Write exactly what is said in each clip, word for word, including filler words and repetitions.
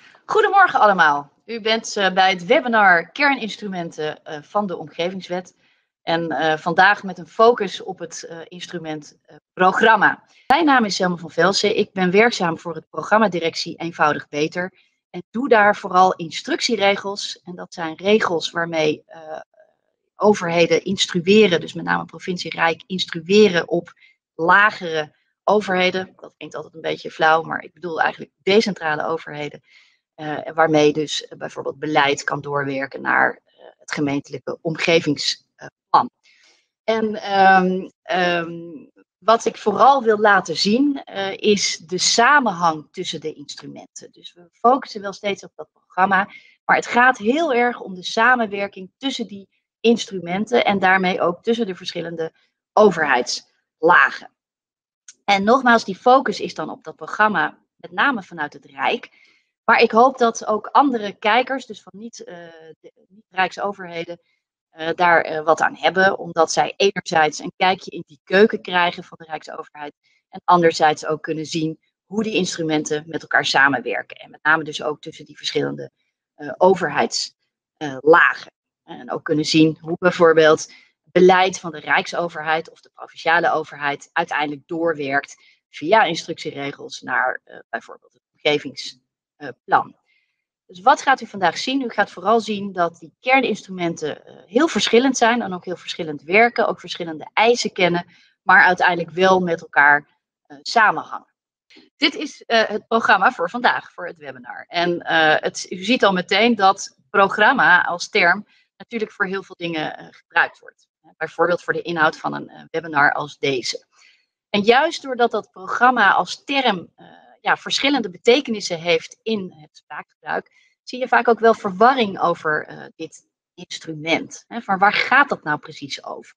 Goedemorgen allemaal. U bent uh, bij het webinar Kerninstrumenten uh, van de Omgevingswet. En uh, vandaag met een focus op het uh, instrument uh, programma. Mijn naam is Selma van Velsen. Ik ben werkzaam voor het programmadirectie Eenvoudig Beter. En doe daar vooral instructieregels. En dat zijn regels waarmee uh, overheden instrueren, dus met name provincie Rijk, instrueren op lagere overheden. Dat klinkt altijd een beetje flauw, maar ik bedoel eigenlijk decentrale overheden. Uh, waarmee dus uh, bijvoorbeeld beleid kan doorwerken naar uh, het gemeentelijke omgevingsplan. En um, um, wat ik vooral wil laten zien uh, is de samenhang tussen de instrumenten. Dus we focussen wel steeds op dat programma, maar het gaat heel erg om de samenwerking tussen die instrumenten en daarmee ook tussen de verschillende overheidslagen. En nogmaals, die focus is dan op dat programma, met name vanuit het Rijk. Maar ik hoop dat ook andere kijkers, dus van niet, uh, de, niet Rijksoverheden, uh, daar uh, wat aan hebben. Omdat zij enerzijds een kijkje in die keuken krijgen van de Rijksoverheid. En anderzijds ook kunnen zien hoe die instrumenten met elkaar samenwerken. En met name dus ook tussen die verschillende uh, overheidslagen. Uh, en ook kunnen zien hoe bijvoorbeeld beleid van de Rijksoverheid of de provinciale overheid uiteindelijk doorwerkt via instructieregels naar uh, bijvoorbeeld het omgevingsplan. Uh, plan. Dus wat gaat u vandaag zien? U gaat vooral zien dat die kerninstrumenten uh, heel verschillend zijn en ook heel verschillend werken, ook verschillende eisen kennen, maar uiteindelijk wel met elkaar uh, samenhangen. Dit is uh, het programma voor vandaag, voor het webinar. En uh, het, u ziet al meteen dat programma als term natuurlijk voor heel veel dingen uh, gebruikt wordt. Uh, bijvoorbeeld voor de inhoud van een uh, webinar als deze. En juist doordat dat programma als term uh, ja, verschillende betekenissen heeft in het spraakgebruik, zie je vaak ook wel verwarring over uh, dit instrument. Hè, van waar gaat dat nou precies over?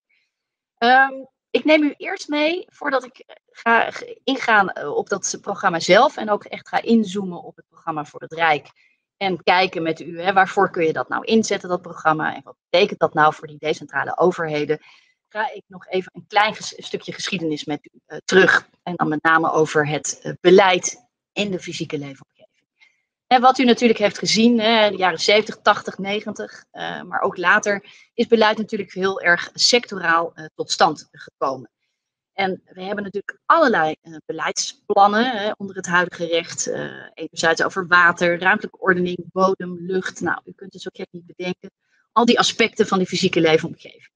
Um, ik neem u eerst mee, voordat ik ga ingaan op dat programma zelf en ook echt ga inzoomen op het programma voor het Rijk. En kijken met u, hè, waarvoor kun je dat nou inzetten, dat programma, en wat betekent dat nou voor die decentrale overheden? Ga ik nog even een klein ges- stukje geschiedenis met u uh, terug. En dan met name over het uh, beleid in de fysieke leefomgeving. En wat u natuurlijk heeft gezien, hè, de jaren zeventig, tachtig, negentig, uh, maar ook later, is beleid natuurlijk heel erg sectoraal uh, tot stand gekomen. En we hebben natuurlijk allerlei uh, beleidsplannen uh, onder het huidige recht. Uh, enerzijds over water, ruimtelijke ordening, bodem, lucht. Nou, u kunt het zo gek niet bedenken. Al die aspecten van die fysieke leefomgeving.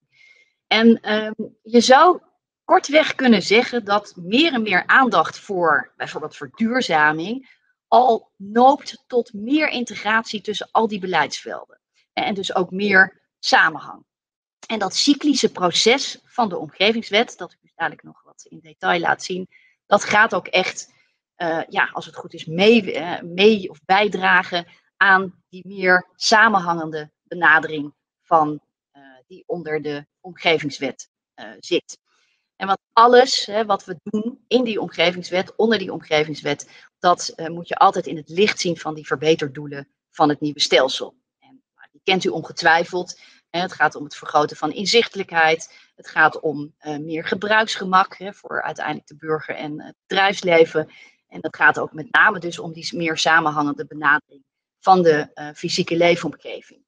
En um, je zou kortweg kunnen zeggen dat meer en meer aandacht voor bijvoorbeeld verduurzaming al noopt tot meer integratie tussen al die beleidsvelden. En dus ook meer samenhang. En dat cyclische proces van de omgevingswet, dat ik u dadelijk nog wat in detail laat zien, dat gaat ook echt, uh, ja, als het goed is, mee, uh, mee of bijdragen aan die meer samenhangende benadering van uh, die onder de omgevingswet uh, zit. En wat alles hè, wat we doen in die omgevingswet, onder die omgevingswet, dat uh, moet je altijd in het licht zien van die verbeterdoelen van het nieuwe stelsel. En, nou, die kent u ongetwijfeld. Hè, het gaat om het vergroten van inzichtelijkheid. Het gaat om uh, meer gebruiksgemak hè, voor uiteindelijk de burger en het bedrijfsleven. En dat gaat ook met name dus om die meer samenhangende benadering van de uh, fysieke leefomgeving.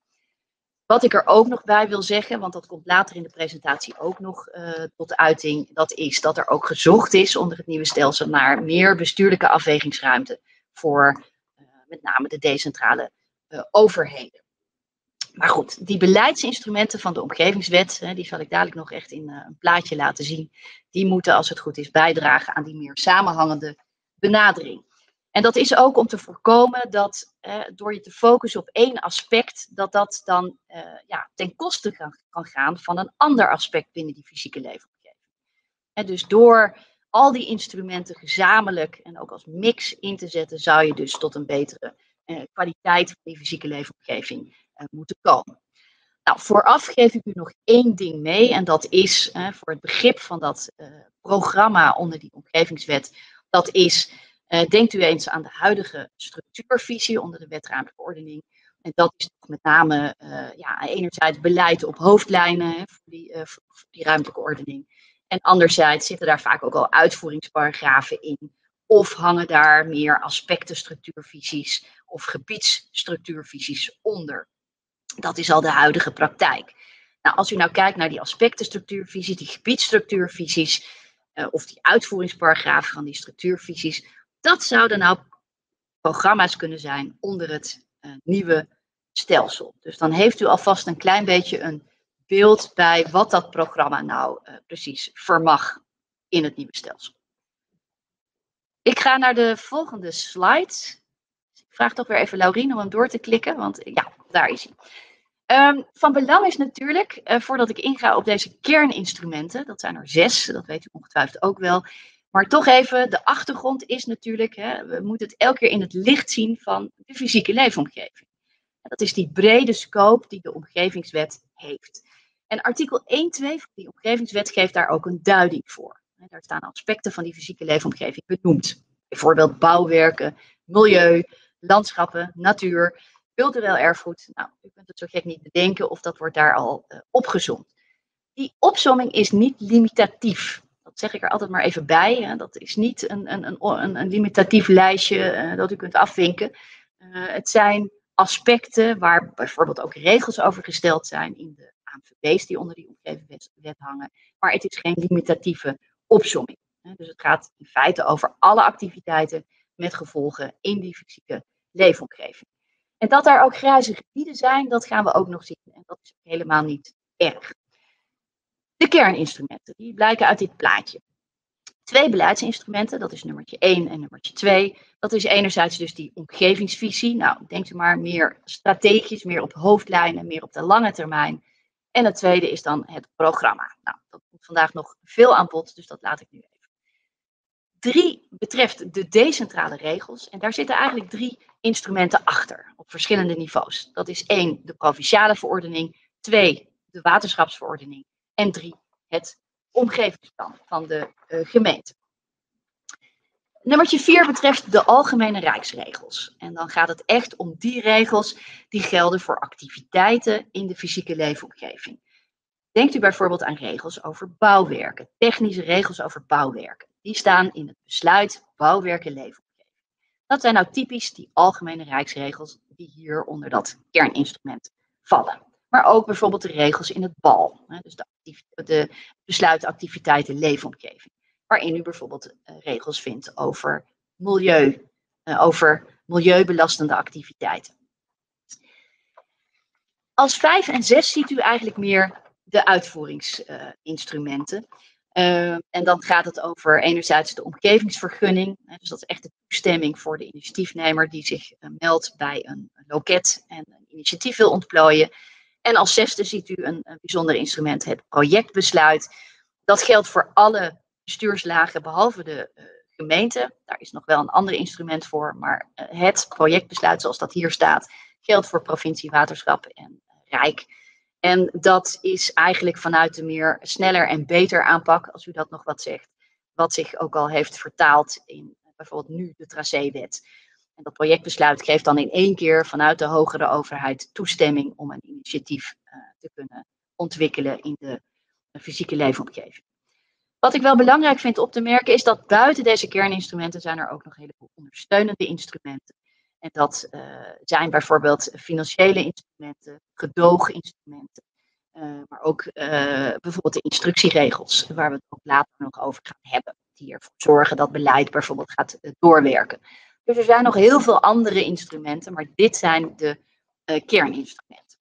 Wat ik er ook nog bij wil zeggen, want dat komt later in de presentatie ook nog uh, tot uiting, dat is dat er ook gezocht is onder het nieuwe stelsel naar meer bestuurlijke afwegingsruimte voor uh, met name de decentrale uh, overheden. Maar goed, die beleidsinstrumenten van de omgevingswet, hè, die zal ik dadelijk nog echt in uh, een plaatje laten zien, die moeten als het goed is bijdragen aan die meer samenhangende benadering. En dat is ook om te voorkomen dat eh, door je te focussen op één aspect, dat dat dan uh, ja, ten koste kan, kan gaan van een ander aspect binnen die fysieke leefomgeving. En dus door al die instrumenten gezamenlijk en ook als mix in te zetten, zou je dus tot een betere uh, kwaliteit van die fysieke leefomgeving uh, moeten komen. Nou, vooraf geef ik u nog één ding mee en dat is uh, voor het begrip van dat uh, programma onder die omgevingswet, dat is... Uh, denkt u eens aan de huidige structuurvisie onder de wet ruimtelijke ordening. En dat is met name uh, ja, enerzijds beleid op hoofdlijnen hè, voor, die, uh, voor die ruimtelijke ordening. En anderzijds zitten daar vaak ook al uitvoeringsparagrafen in Of hangen daar meer aspectenstructuurvisies of gebiedsstructuurvisies onder? Dat is al de huidige praktijk. Nou, als u nou kijkt naar die aspectenstructuurvisies, die gebiedsstructuurvisies uh, of die uitvoeringsparagrafen van die structuurvisies, dat zouden nou programma's kunnen zijn onder het uh, nieuwe stelsel. Dus dan heeft u alvast een klein beetje een beeld bij wat dat programma nou uh, precies vermag in het nieuwe stelsel. Ik ga naar de volgende slide. Ik vraag toch weer even Laurien om hem door te klikken, want ja, daar is hij. Um, van belang is natuurlijk, uh, voordat ik inga op deze kerninstrumenten, dat zijn er zes, dat weet u ongetwijfeld ook wel, maar toch even, de achtergrond is natuurlijk, hè, we moeten het elke keer in het licht zien van de fysieke leefomgeving. En dat is die brede scope die de omgevingswet heeft. En artikel één punt twee van die omgevingswet geeft daar ook een duiding voor. Daar staan aspecten van die fysieke leefomgeving benoemd. Bijvoorbeeld bouwwerken, milieu, landschappen, natuur, cultureel erfgoed. Nou, u kunt het zo gek niet bedenken of dat wordt daar al uh, opgezomd. Die opsomming is niet limitatief. Dat zeg ik er altijd maar even bij. Hè. Dat is niet een, een, een, een limitatief lijstje uh, dat u kunt afvinken. Uh, het zijn aspecten waar bijvoorbeeld ook regels over gesteld zijn in de A M V B's die onder die omgevingswet hangen. Maar het is geen limitatieve opsomming. Dus het gaat in feite over alle activiteiten met gevolgen in die fysieke leefomgeving. En dat daar ook grijze gebieden zijn, dat gaan we ook nog zien. En dat is helemaal niet erg. De kerninstrumenten, die blijken uit dit plaatje. Twee beleidsinstrumenten, dat is nummertje één en nummertje twee. Dat is enerzijds dus die omgevingsvisie. Nou, denkt u maar meer strategisch, meer op hoofdlijnen, meer op de lange termijn. En het tweede is dan het programma. Nou, dat komt vandaag nog veel aan bod, dus dat laat ik nu even. Drie betreft de decentrale regels. En daar zitten eigenlijk drie instrumenten achter, op verschillende niveaus. Dat is één, de provinciale verordening. Twee, de waterschapsverordening. En drie, het omgevingsplan van de uh, gemeente. Nummertje vier betreft de algemene rijksregels. En dan gaat het echt om die regels die gelden voor activiteiten in de fysieke leefomgeving. Denkt u bijvoorbeeld aan regels over bouwwerken, technische regels over bouwwerken. Die staan in het besluit bouwwerken leefomgeving. Dat zijn nou typisch die algemene rijksregels die hier onder dat kerninstrument vallen. Maar ook bijvoorbeeld de regels in het B A L, dus de, de besluit activiteiten leefomgeving. Waarin u bijvoorbeeld uh, regels vindt over milieu, uh, over milieubelastende activiteiten. Als vijf en zes ziet u eigenlijk meer de uitvoeringsinstrumenten. Uh, uh, en dan gaat het over enerzijds de omgevingsvergunning. Hè, dus dat is echt de toestemming voor de initiatiefnemer die zich uh, meldt bij een loket en een initiatief wil ontplooien. En als zesde ziet u een, een bijzonder instrument, het projectbesluit. Dat geldt voor alle bestuurslagen behalve de uh, gemeente. Daar is nog wel een ander instrument voor, maar uh, het projectbesluit zoals dat hier staat, geldt voor provincie, waterschap en uh, Rijk. En dat is eigenlijk vanuit de meer sneller en beter aanpak, als u dat nog wat zegt, wat zich ook al heeft vertaald in uh, bijvoorbeeld nu de tracéwet. En dat projectbesluit geeft dan in één keer vanuit de hogere overheid toestemming om een initiatief uh, te kunnen ontwikkelen in de uh, fysieke leefomgeving. Wat ik wel belangrijk vind op te merken is dat buiten deze kerninstrumenten zijn er ook nog een heleboel ondersteunende instrumenten. En dat uh, zijn bijvoorbeeld financiële instrumenten, gedooginstrumenten, uh, maar ook uh, bijvoorbeeld de instructieregels, waar we het ook later nog over gaan hebben, die ervoor zorgen dat beleid bijvoorbeeld gaat uh, doorwerken. Dus er zijn nog heel veel andere instrumenten, maar dit zijn de uh, kerninstrumenten.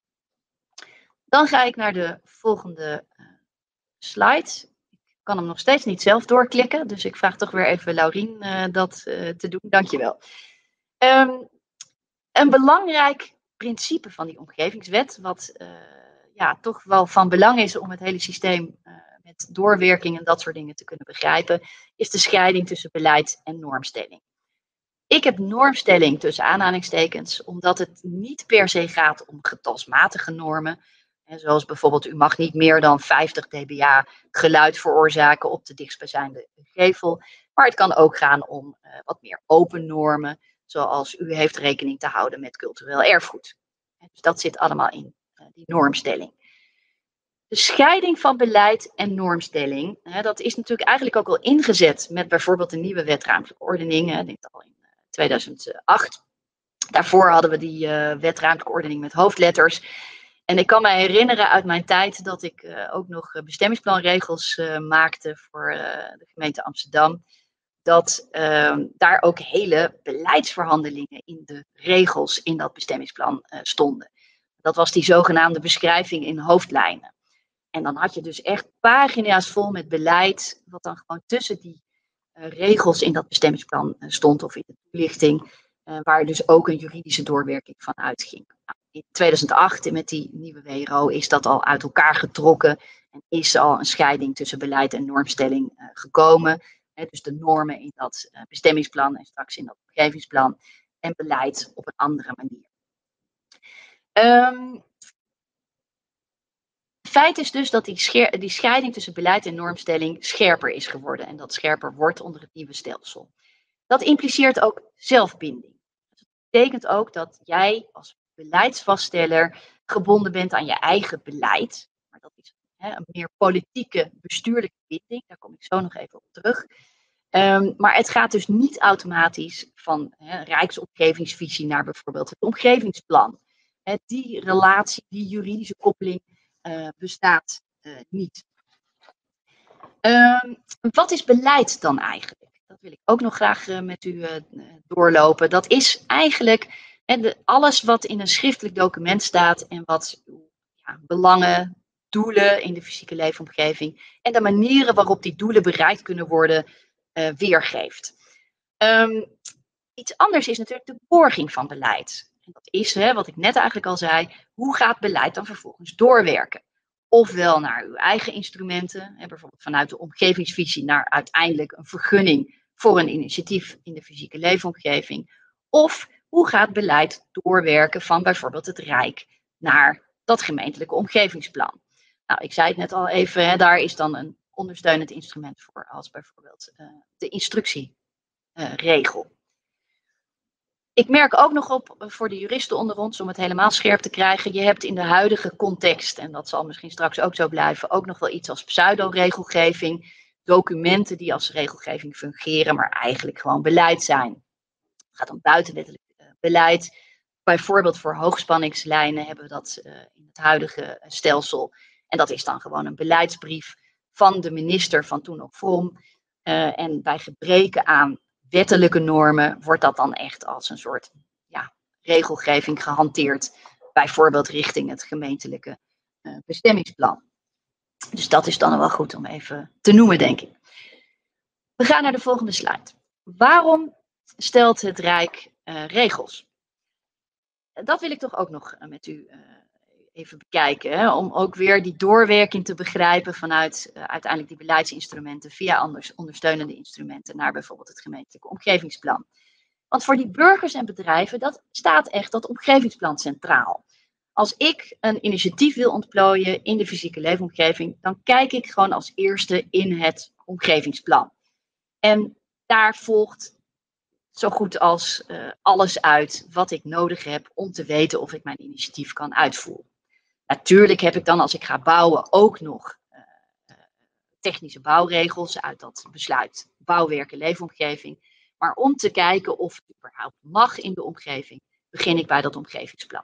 Dan ga ik naar de volgende uh, slide. Ik kan hem nog steeds niet zelf doorklikken, dus ik vraag toch weer even Laurien uh, dat uh, te doen. Dankjewel. Um, een belangrijk principe van die omgevingswet, wat uh, ja, toch wel van belang is om het hele systeem uh, met doorwerking en dat soort dingen te kunnen begrijpen, is de scheiding tussen beleid en normstelling. Ik heb normstelling tussen aanhalingstekens, omdat het niet per se gaat om getalsmatige normen. En zoals bijvoorbeeld, u mag niet meer dan vijftig decibel geluid veroorzaken op de dichtstbijzijnde gevel. Maar het kan ook gaan om uh, wat meer open normen, zoals u heeft rekening te houden met cultureel erfgoed. Dus dat zit allemaal in uh, die normstelling. De scheiding van beleid en normstelling, hè, dat is natuurlijk eigenlijk ook al ingezet met bijvoorbeeld de nieuwe wet ruimtelijke ordening, hè, dit al in tweeduizend acht. Daarvoor hadden we die uh, wet ruimtelijke ordening met hoofdletters. En ik kan me herinneren uit mijn tijd dat ik uh, ook nog bestemmingsplanregels uh, maakte voor uh, de gemeente Amsterdam. Dat uh, daar ook hele beleidsverhandelingen in de regels in dat bestemmingsplan uh, stonden. Dat was die zogenaamde beschrijving in hoofdlijnen. En dan had je dus echt pagina's vol met beleid, wat dan gewoon tussen die uh, regels in dat bestemmingsplan uh, stond of in de toelichting, uh, waar dus ook een juridische doorwerking van uitging. Nou, in tweeduizend acht, met die nieuwe W R O, is dat al uit elkaar getrokken en is al een scheiding tussen beleid en normstelling uh, gekomen. Hè, dus de normen in dat uh, bestemmingsplan en straks in dat omgevingsplan en beleid op een andere manier. Um, Feit is dus dat die, scher- die scheiding tussen beleid en normstelling scherper is geworden en dat scherper wordt onder het nieuwe stelsel. Dat impliceert ook zelfbinding. Dat betekent ook dat jij als beleidsvaststeller gebonden bent aan je eigen beleid. Maar dat is hè, een meer politieke, bestuurlijke binding. Daar kom ik zo nog even op terug. Um, maar het gaat dus niet automatisch van hè, Rijksomgevingsvisie naar bijvoorbeeld het omgevingsplan. Hè, die relatie, die juridische koppeling uh, bestaat uh, niet. Um, wat is beleid dan eigenlijk? Dat wil ik ook nog graag uh, met u uh, doorlopen. Dat is eigenlijk hè, de, alles wat in een schriftelijk document staat en wat ja, belangen, doelen in de fysieke leefomgeving en de manieren waarop die doelen bereikt kunnen worden uh, weergeeft. Um, iets anders is natuurlijk de borging van beleid. En dat is, hè, wat ik net eigenlijk al zei, hoe gaat beleid dan vervolgens doorwerken? Ofwel naar uw eigen instrumenten, hè, bijvoorbeeld vanuit de omgevingsvisie naar uiteindelijk een vergunning voor een initiatief in de fysieke leefomgeving. Of hoe gaat beleid doorwerken van bijvoorbeeld het Rijk naar dat gemeentelijke omgevingsplan? Nou, ik zei het net al even, hè, daar is dan een ondersteunend instrument voor, als bijvoorbeeld uh, de instructieregel. Uh, Ik merk ook nog op voor de juristen onder ons, om het helemaal scherp te krijgen, je hebt in de huidige context, en dat zal misschien straks ook zo blijven, ook nog wel iets als pseudo-regelgeving, documenten die als regelgeving fungeren, maar eigenlijk gewoon beleid zijn. Het gaat om buitenwettelijk beleid. Bijvoorbeeld voor hoogspanningslijnen hebben we dat uh, in het huidige stelsel. En dat is dan gewoon een beleidsbrief van de minister van toen nog Vrom. Uh, en bij gebreken aan wettelijke normen wordt dat dan echt als een soort ja, regelgeving gehanteerd. Bijvoorbeeld richting het gemeentelijke uh, bestemmingsplan. Dus dat is dan wel goed om even te noemen, denk ik. We gaan naar de volgende slide. Waarom stelt het Rijk uh, regels? Dat wil ik toch ook nog met u uh, even bekijken. Hè? Om ook weer die doorwerking te begrijpen vanuit uh, uiteindelijk die beleidsinstrumenten via anders ondersteunende instrumenten naar bijvoorbeeld het gemeentelijke omgevingsplan. Want voor die burgers en bedrijven dat staat echt dat omgevingsplan centraal. Als ik een initiatief wil ontplooien in de fysieke leefomgeving, dan kijk ik gewoon als eerste in het omgevingsplan. En daar volgt zo goed als uh, alles uit wat ik nodig heb om te weten of ik mijn initiatief kan uitvoeren. Natuurlijk heb ik dan, als ik ga bouwen, ook nog uh, uh, technische bouwregels uit dat besluit bouwwerken leefomgeving. Maar om te kijken of het überhaupt mag in de omgeving, begin ik bij dat omgevingsplan.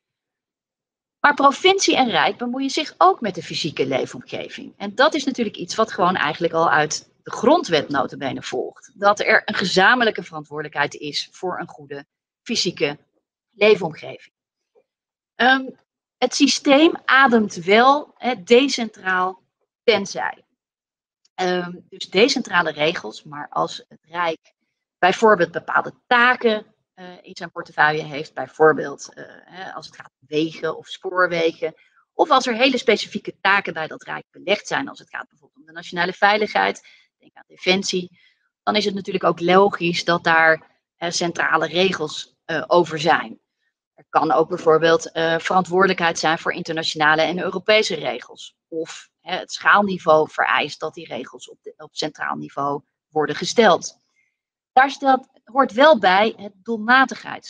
Maar provincie en Rijk bemoeien zich ook met de fysieke leefomgeving. En dat is natuurlijk iets wat gewoon eigenlijk al uit de grondwet nota bene volgt. Dat er een gezamenlijke verantwoordelijkheid is voor een goede fysieke leefomgeving. Um, het systeem ademt wel he, decentraal tenzij. Um, dus decentrale regels, maar als het Rijk bijvoorbeeld bepaalde taken uh, in zijn portefeuille heeft, bijvoorbeeld uh, hè, als het gaat om wegen of spoorwegen, of als er hele specifieke taken bij dat Rijk belegd zijn, als het gaat bijvoorbeeld om de nationale veiligheid, denk aan defensie, dan is het natuurlijk ook logisch dat daar uh, centrale regels uh, over zijn. Er kan ook bijvoorbeeld uh, verantwoordelijkheid zijn voor internationale en Europese regels. Of hè, het schaalniveau vereist dat die regels op, de, op centraal niveau worden gesteld. Daar stelt, hoort wel bij het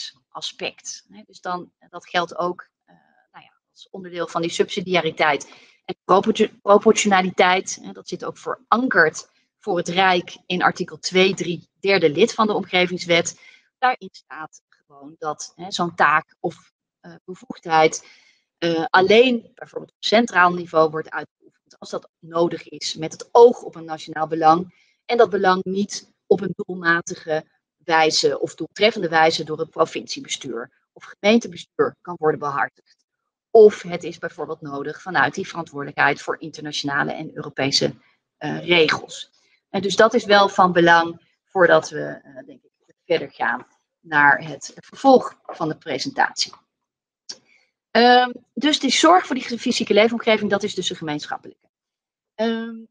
doelmatigheidsaspect. Dus dan, dat geldt ook uh, nou ja, als onderdeel van die subsidiariteit. En proportionaliteit, hè, dat zit ook verankerd voor het Rijk in artikel twee drie, derde lid van de Omgevingswet. Daarin staat gewoon dat zo'n taak of uh, bevoegdheid uh, alleen bijvoorbeeld op centraal niveau wordt uitgeoefend als dat nodig is met het oog op een nationaal belang en dat belang niet op een doelmatige wijze of doeltreffende wijze door het provinciebestuur of gemeentebestuur kan worden behartigd. Of het is bijvoorbeeld nodig vanuit die verantwoordelijkheid voor internationale en Europese uh, regels. En dus dat is wel van belang voordat we uh, denk ik, verder gaan naar het vervolg van de presentatie. Um, dus die zorg voor die fysieke leefomgeving, dat is dus een gemeenschappelijke. Um,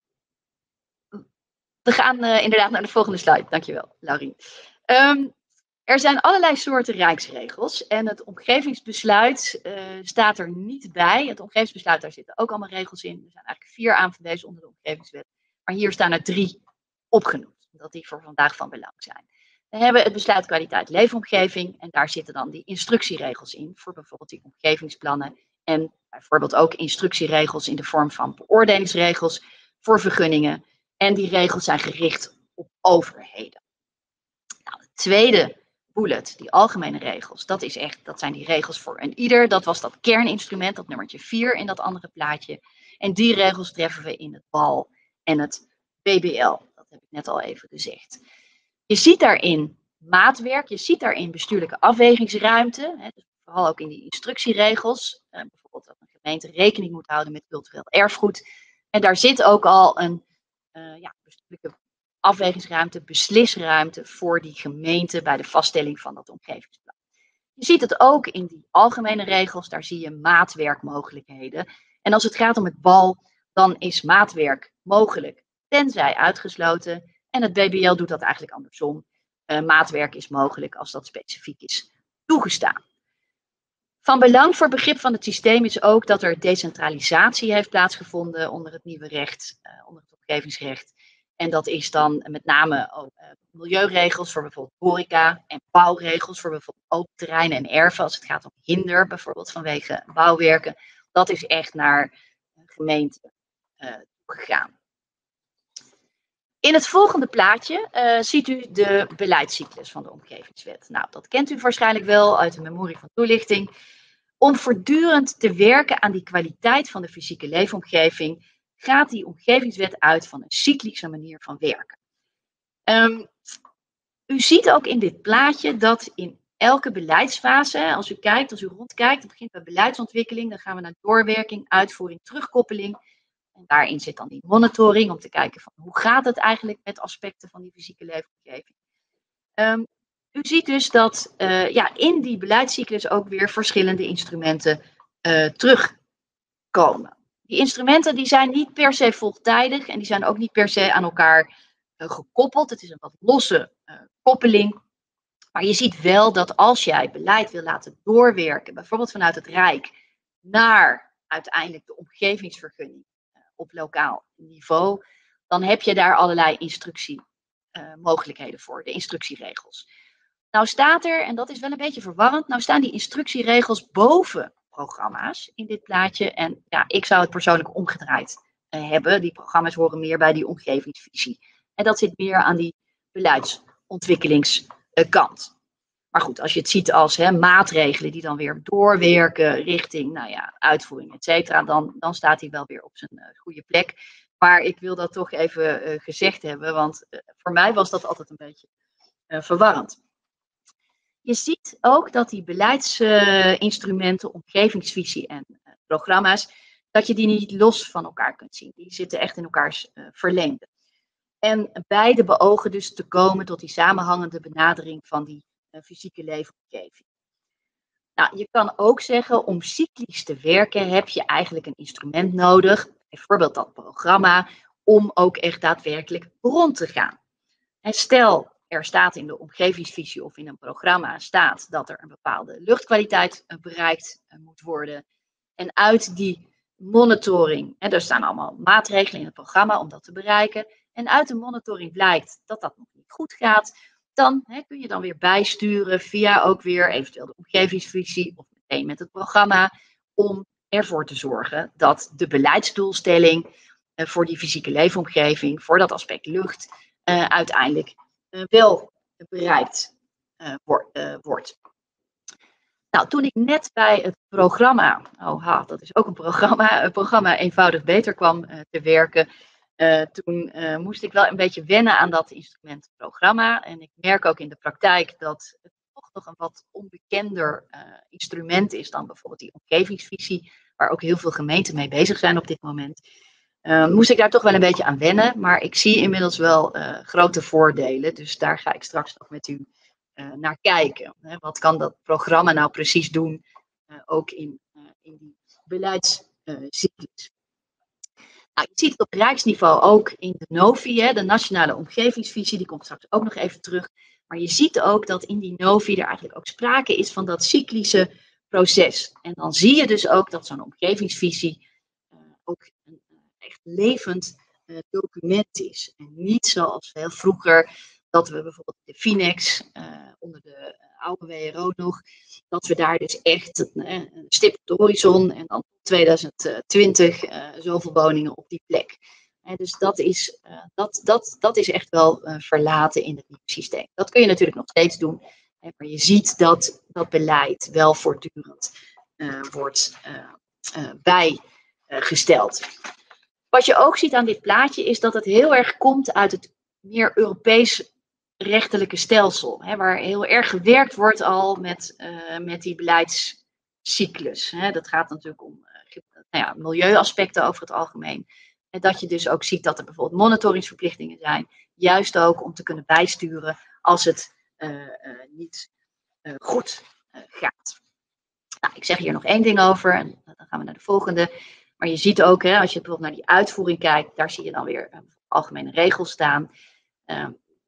we gaan uh, inderdaad naar de volgende slide. Dankjewel, Laurien. Um, er zijn allerlei soorten rijksregels en het omgevingsbesluit uh, staat er niet bij. Het omgevingsbesluit, daar zitten ook allemaal regels in. Er zijn eigenlijk vier aanverwezen onder de omgevingswet. Maar hier staan er drie opgenoemd, dat die voor vandaag van belang zijn. We hebben het besluit kwaliteit leefomgeving en daar zitten dan die instructieregels in voor bijvoorbeeld die omgevingsplannen en bijvoorbeeld ook instructieregels in de vorm van beoordelingsregels voor vergunningen en die regels zijn gericht op overheden. Nou, de tweede bullet, die algemene regels, dat, is echt, dat zijn die regels voor een ieder. Dat was dat kerninstrument, dat nummertje vier in dat andere plaatje. En die regels treffen we in het B A L en het B B L. Dat heb ik net al even gezegd. Je ziet daarin maatwerk, je ziet daarin bestuurlijke afwegingsruimte. Hè, dus vooral ook in die instructieregels. Eh, bijvoorbeeld dat een gemeente rekening moet houden met cultureel erfgoed. En daar zit ook al een uh, ja, bestuurlijke afwegingsruimte, beslisruimte voor die gemeente bij de vaststelling van dat omgevingsplan. Je ziet het ook in die algemene regels, daar zie je maatwerkmogelijkheden. En als het gaat om het B A L, dan is maatwerk mogelijk, tenzij uitgesloten. En het B B L doet dat eigenlijk andersom. Uh, maatwerk is mogelijk als dat specifiek is toegestaan. Van belang voor begrip van het systeem is ook dat er decentralisatie heeft plaatsgevonden onder het nieuwe recht, uh, onder het omgevingsrecht. En dat is dan met name ook, uh, milieuregels voor bijvoorbeeld horeca en bouwregels voor bijvoorbeeld open terreinen en erven als het gaat om hinder, bijvoorbeeld vanwege bouwwerken. Dat is echt naar gemeenten uh, gegaan. In het volgende plaatje uh, ziet u de beleidscyclus van de Omgevingswet. Nou, dat kent u waarschijnlijk wel uit de memorie van toelichting. Om voortdurend te werken aan die kwaliteit van de fysieke leefomgeving gaat die Omgevingswet uit van een cyclische manier van werken. Um, u ziet ook in dit plaatje dat in elke beleidsfase, als u kijkt, als u rondkijkt, het begint bij beleidsontwikkeling, dan gaan we naar doorwerking, uitvoering, terugkoppeling. En daarin zit dan die monitoring om te kijken van hoe gaat het eigenlijk met aspecten van die fysieke leefomgeving. Um, u ziet dus dat uh, ja, in die beleidscyclus ook weer verschillende instrumenten uh, terugkomen. Die instrumenten die zijn niet per se voltijdig en die zijn ook niet per se aan elkaar uh, gekoppeld. Het is een wat losse uh, koppeling. Maar je ziet wel dat als jij beleid wil laten doorwerken, bijvoorbeeld vanuit het Rijk, naar uiteindelijk de omgevingsvergunning uh, op lokaal niveau, dan heb je daar allerlei instructiemogelijkheden uh, voor, de instructieregels. Nou staat er, en dat is wel een beetje verwarrend, nou staan die instructieregels boven programma's in dit plaatje. En ja, ik zou het persoonlijk omgedraaid uh, hebben. Die programma's horen meer bij die omgevingsvisie. En dat zit meer aan die beleidsontwikkelingskant. Maar goed, als je het ziet als hè, maatregelen die dan weer doorwerken richting nou ja, uitvoering, et cetera, dan, dan staat hij wel weer op zijn uh, goede plek. Maar ik wil dat toch even uh, gezegd hebben, want uh, voor mij was dat altijd een beetje uh, verwarrend. Je ziet ook dat die beleidsinstrumenten, uh, omgevingsvisie en uh, programma's, dat je die niet los van elkaar kunt zien. Die zitten echt in elkaars uh, verlengde. En beide beogen dus te komen tot die samenhangende benadering van die uh, fysieke leefomgeving. Nou, je kan ook zeggen, om cyclisch te werken heb je eigenlijk een instrument nodig, bijvoorbeeld dat programma, om ook echt daadwerkelijk rond te gaan. En stel, er staat in de omgevingsvisie of in een programma staat dat er een bepaalde luchtkwaliteit bereikt moet worden. En uit die monitoring, en er staan allemaal maatregelen in het programma om dat te bereiken. En uit de monitoring blijkt dat dat nog niet goed gaat. Dan hè, kun je dan weer bijsturen via ook weer eventueel de omgevingsvisie of meteen met het programma. Om ervoor te zorgen dat de beleidsdoelstelling uh, voor die fysieke leefomgeving, voor dat aspect lucht, uh, uiteindelijk uh, wel bereikt uh, wor- uh, wordt. Nou, toen ik net bij het programma, oh ha, dat is ook een programma, het programma Eenvoudig Beter kwam uh, te werken, uh, toen uh, moest ik wel een beetje wennen aan dat instrument programma. En ik merk ook in de praktijk dat het toch nog een wat onbekender uh, instrument is dan bijvoorbeeld die omgevingsvisie, waar ook heel veel gemeenten mee bezig zijn op dit moment. Uh, moest ik daar toch wel een beetje aan wennen, maar ik zie inmiddels wel uh, grote voordelen, dus daar ga ik straks nog met u Uh, naar kijken. Hè. Wat kan dat programma nou precies doen, uh, ook in, uh, in die beleidscyclus. Uh, nou, je ziet het op rijksniveau ook in de NOVI, hè, de Nationale Omgevingsvisie, die komt straks ook nog even terug. Maar je ziet ook dat in die NOVI er eigenlijk ook sprake is van dat cyclische proces. En dan zie je dus ook dat zo'n omgevingsvisie uh, ook een uh, echt levend uh, document is. En niet zoals heel vroeger, dat we bijvoorbeeld de Finex, uh, onder de uh, oude W R O nog, dat we daar dus echt uh, een stip op de horizon en dan twintig twintig uh, zoveel woningen op die plek. En dus dat is, uh, dat, dat, dat is echt wel uh, verlaten in het nieuwe systeem. Dat kun je natuurlijk nog steeds doen, hè, maar je ziet dat dat beleid wel voortdurend uh, wordt uh, uh, bijgesteld. Uh, Wat je ook ziet aan dit plaatje is dat het heel erg komt uit het meer Europees rechtelijke stelsel, hè, waar heel erg gewerkt wordt al met, uh, met die beleidscyclus. Hè. Dat gaat natuurlijk om uh, nou ja, milieuaspecten over het algemeen. En dat je dus ook ziet dat er bijvoorbeeld monitoringsverplichtingen zijn, juist ook om te kunnen bijsturen als het uh, uh, niet uh, goed uh, gaat. Nou, ik zeg hier nog één ding over en dan gaan we naar de volgende. Maar je ziet ook, hè, als je bijvoorbeeld naar die uitvoering kijkt, daar zie je dan weer uh, algemene regels staan. Uh,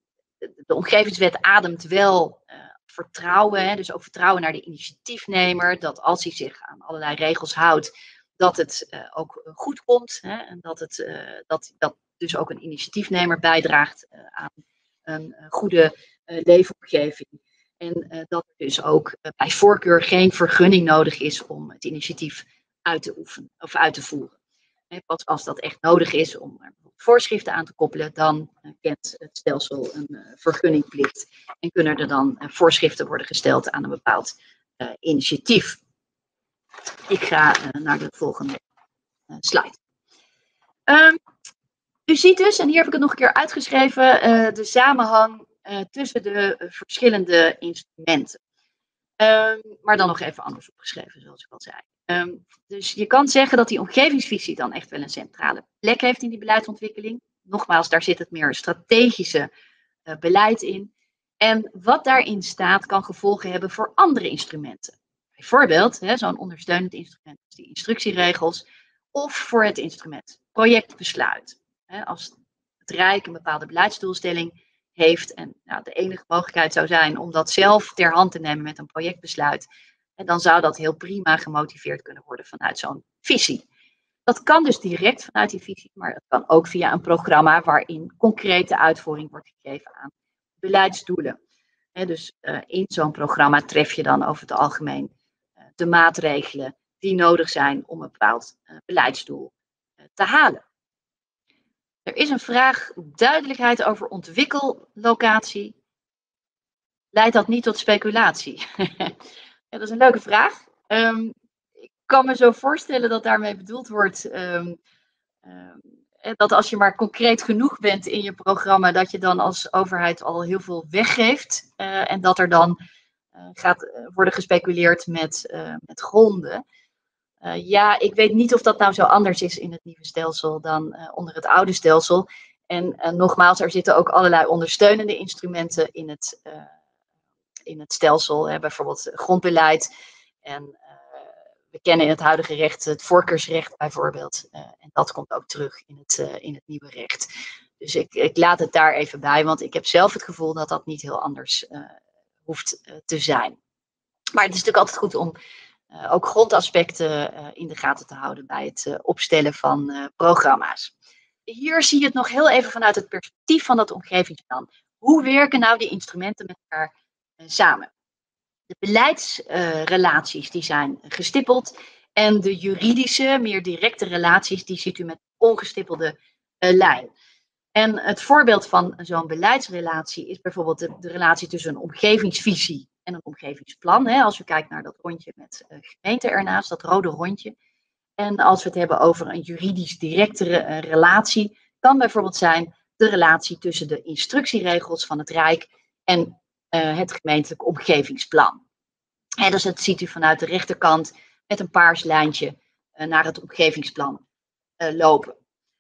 De omgevingswet ademt wel uh, vertrouwen, hè, dus ook vertrouwen naar de initiatiefnemer, dat als hij zich aan allerlei regels houdt, dat het uh, ook goed komt. Hè, en dat, het, uh, dat, dat dus ook een initiatiefnemer bijdraagt uh, aan een uh, goede uh, leefomgeving. En uh, dat er dus ook uh, bij voorkeur geen vergunning nodig is om het initiatief uit te oefenen of uit te voeren. Hè, pas als dat echt nodig is om er voorschriften aan te koppelen, dan uh, kent het stelsel een uh, vergunningplicht en kunnen er dan uh, voorschriften worden gesteld aan een bepaald uh, initiatief. Ik ga uh, naar de volgende uh, slide. Um, u ziet dus, en hier heb ik het nog een keer uitgeschreven, uh, de samenhang uh, tussen de uh, verschillende instrumenten. Um, maar dan nog even anders opgeschreven, zoals ik al zei. Um, dus je kan zeggen dat die omgevingsvisie dan echt wel een centrale plek heeft in die beleidsontwikkeling. Nogmaals, daar zit het meer strategische uh, beleid in. En wat daarin staat, kan gevolgen hebben voor andere instrumenten. Bijvoorbeeld, zo'n ondersteunend instrument als die instructieregels, of voor het instrument projectbesluit. Hè, als het Rijk een bepaalde beleidsdoelstelling heeft en nou, de enige mogelijkheid zou zijn om dat zelf ter hand te nemen met een projectbesluit, en dan zou dat heel prima gemotiveerd kunnen worden vanuit zo'n visie. Dat kan dus direct vanuit die visie, maar het kan ook via een programma waarin concrete uitvoering wordt gegeven aan beleidsdoelen. He, dus uh, in zo'n programma tref je dan over het algemeen uh, de maatregelen die nodig zijn om een bepaald uh, beleidsdoel uh, te halen. Er is een vraag, duidelijkheid over ontwikkellocatie. Leidt dat niet tot speculatie? Ja, dat is een leuke vraag. Um, ik kan me zo voorstellen dat daarmee bedoeld wordt um, um, dat als je maar concreet genoeg bent in je programma, dat je dan als overheid al heel veel weggeeft. Uh, en dat er dan uh, gaat worden gespeculeerd met, uh, met gronden. Uh, ja, ik weet niet of dat nou zo anders is in het nieuwe stelsel dan uh, onder het oude stelsel. En uh, nogmaals, er zitten ook allerlei ondersteunende instrumenten in het, uh, in het stelsel. Hè, bijvoorbeeld grondbeleid. En uh, we kennen in het huidige recht het voorkeursrecht bijvoorbeeld. Uh, en dat komt ook terug in het, uh, in het nieuwe recht. Dus ik, ik laat het daar even bij, want ik heb zelf het gevoel dat dat niet heel anders uh, hoeft uh, te zijn. Maar het is natuurlijk altijd goed om Uh, ook grondaspecten uh, in de gaten te houden bij het uh, opstellen van uh, programma's. Hier zie je het nog heel even vanuit het perspectief van dat omgevingsplan. Hoe werken nou die instrumenten met elkaar uh, samen? De beleidsrelaties uh, die zijn gestippeld En de juridische, meer directe relaties, die ziet u met ongestippelde uh, lijn. En het voorbeeld van zo'n beleidsrelatie is bijvoorbeeld de, de relatie tussen een omgevingsvisie en een omgevingsplan. Hè, als u kijkt naar dat rondje met uh, gemeente ernaast, dat rode rondje. En als we het hebben over een juridisch directere uh, relatie, kan bijvoorbeeld zijn de relatie tussen de instructieregels van het Rijk en uh, het gemeentelijk omgevingsplan. En dus dat ziet u vanuit de rechterkant met een paars lijntje uh, naar het omgevingsplan uh, lopen.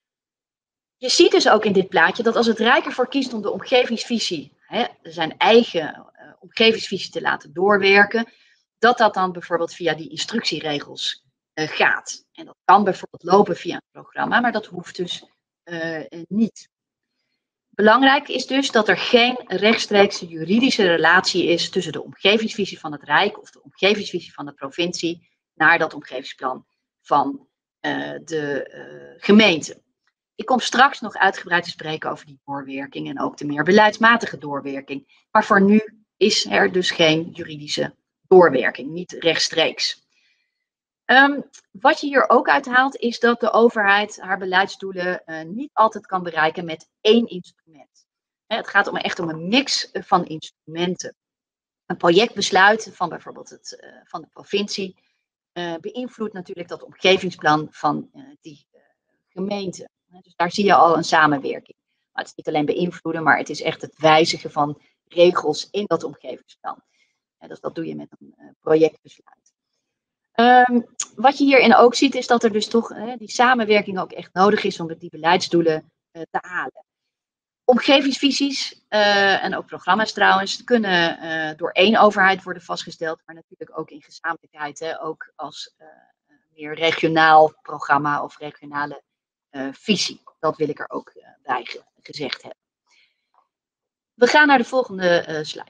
Je ziet dus ook in dit plaatje dat als het Rijk ervoor kiest om de omgevingsvisie, hè, zijn eigen uh, omgevingsvisie te laten doorwerken, dat dat dan bijvoorbeeld via die instructieregels uh, gaat. En dat kan bijvoorbeeld lopen via een programma, maar dat hoeft dus uh, niet. Belangrijk is dus dat er geen rechtstreekse juridische relatie is tussen de omgevingsvisie van het Rijk of de omgevingsvisie van de provincie naar dat omgevingsplan van uh, de uh, gemeente. Ik kom straks nog uitgebreid te spreken over die doorwerking en ook de meer beleidsmatige doorwerking. Maar voor nu is er dus geen juridische doorwerking, niet rechtstreeks. Um, wat je hier ook uithaalt is dat de overheid haar beleidsdoelen uh, niet altijd kan bereiken met één instrument. He, het gaat om echt om een mix van instrumenten. Een projectbesluit van bijvoorbeeld het, uh, van de provincie uh, beïnvloedt natuurlijk dat omgevingsplan van uh, die uh, gemeente. Dus daar zie je al een samenwerking. Maar het is niet alleen beïnvloeden, maar het is echt het wijzigen van regels in dat omgevingsplan. Ja, dus dat doe je met een uh, projectbesluit. Um, wat je hierin ook ziet is dat er dus toch uh, die samenwerking ook echt nodig is om die beleidsdoelen uh, te halen. Omgevingsvisies uh, en ook programma's trouwens kunnen uh, door één overheid worden vastgesteld, maar natuurlijk ook in gezamenlijkheid, hè, ook als uh, meer regionaal programma of regionale Uh, visie. Dat wil ik er ook uh, bij ge gezegd hebben. We gaan naar de volgende uh, slide.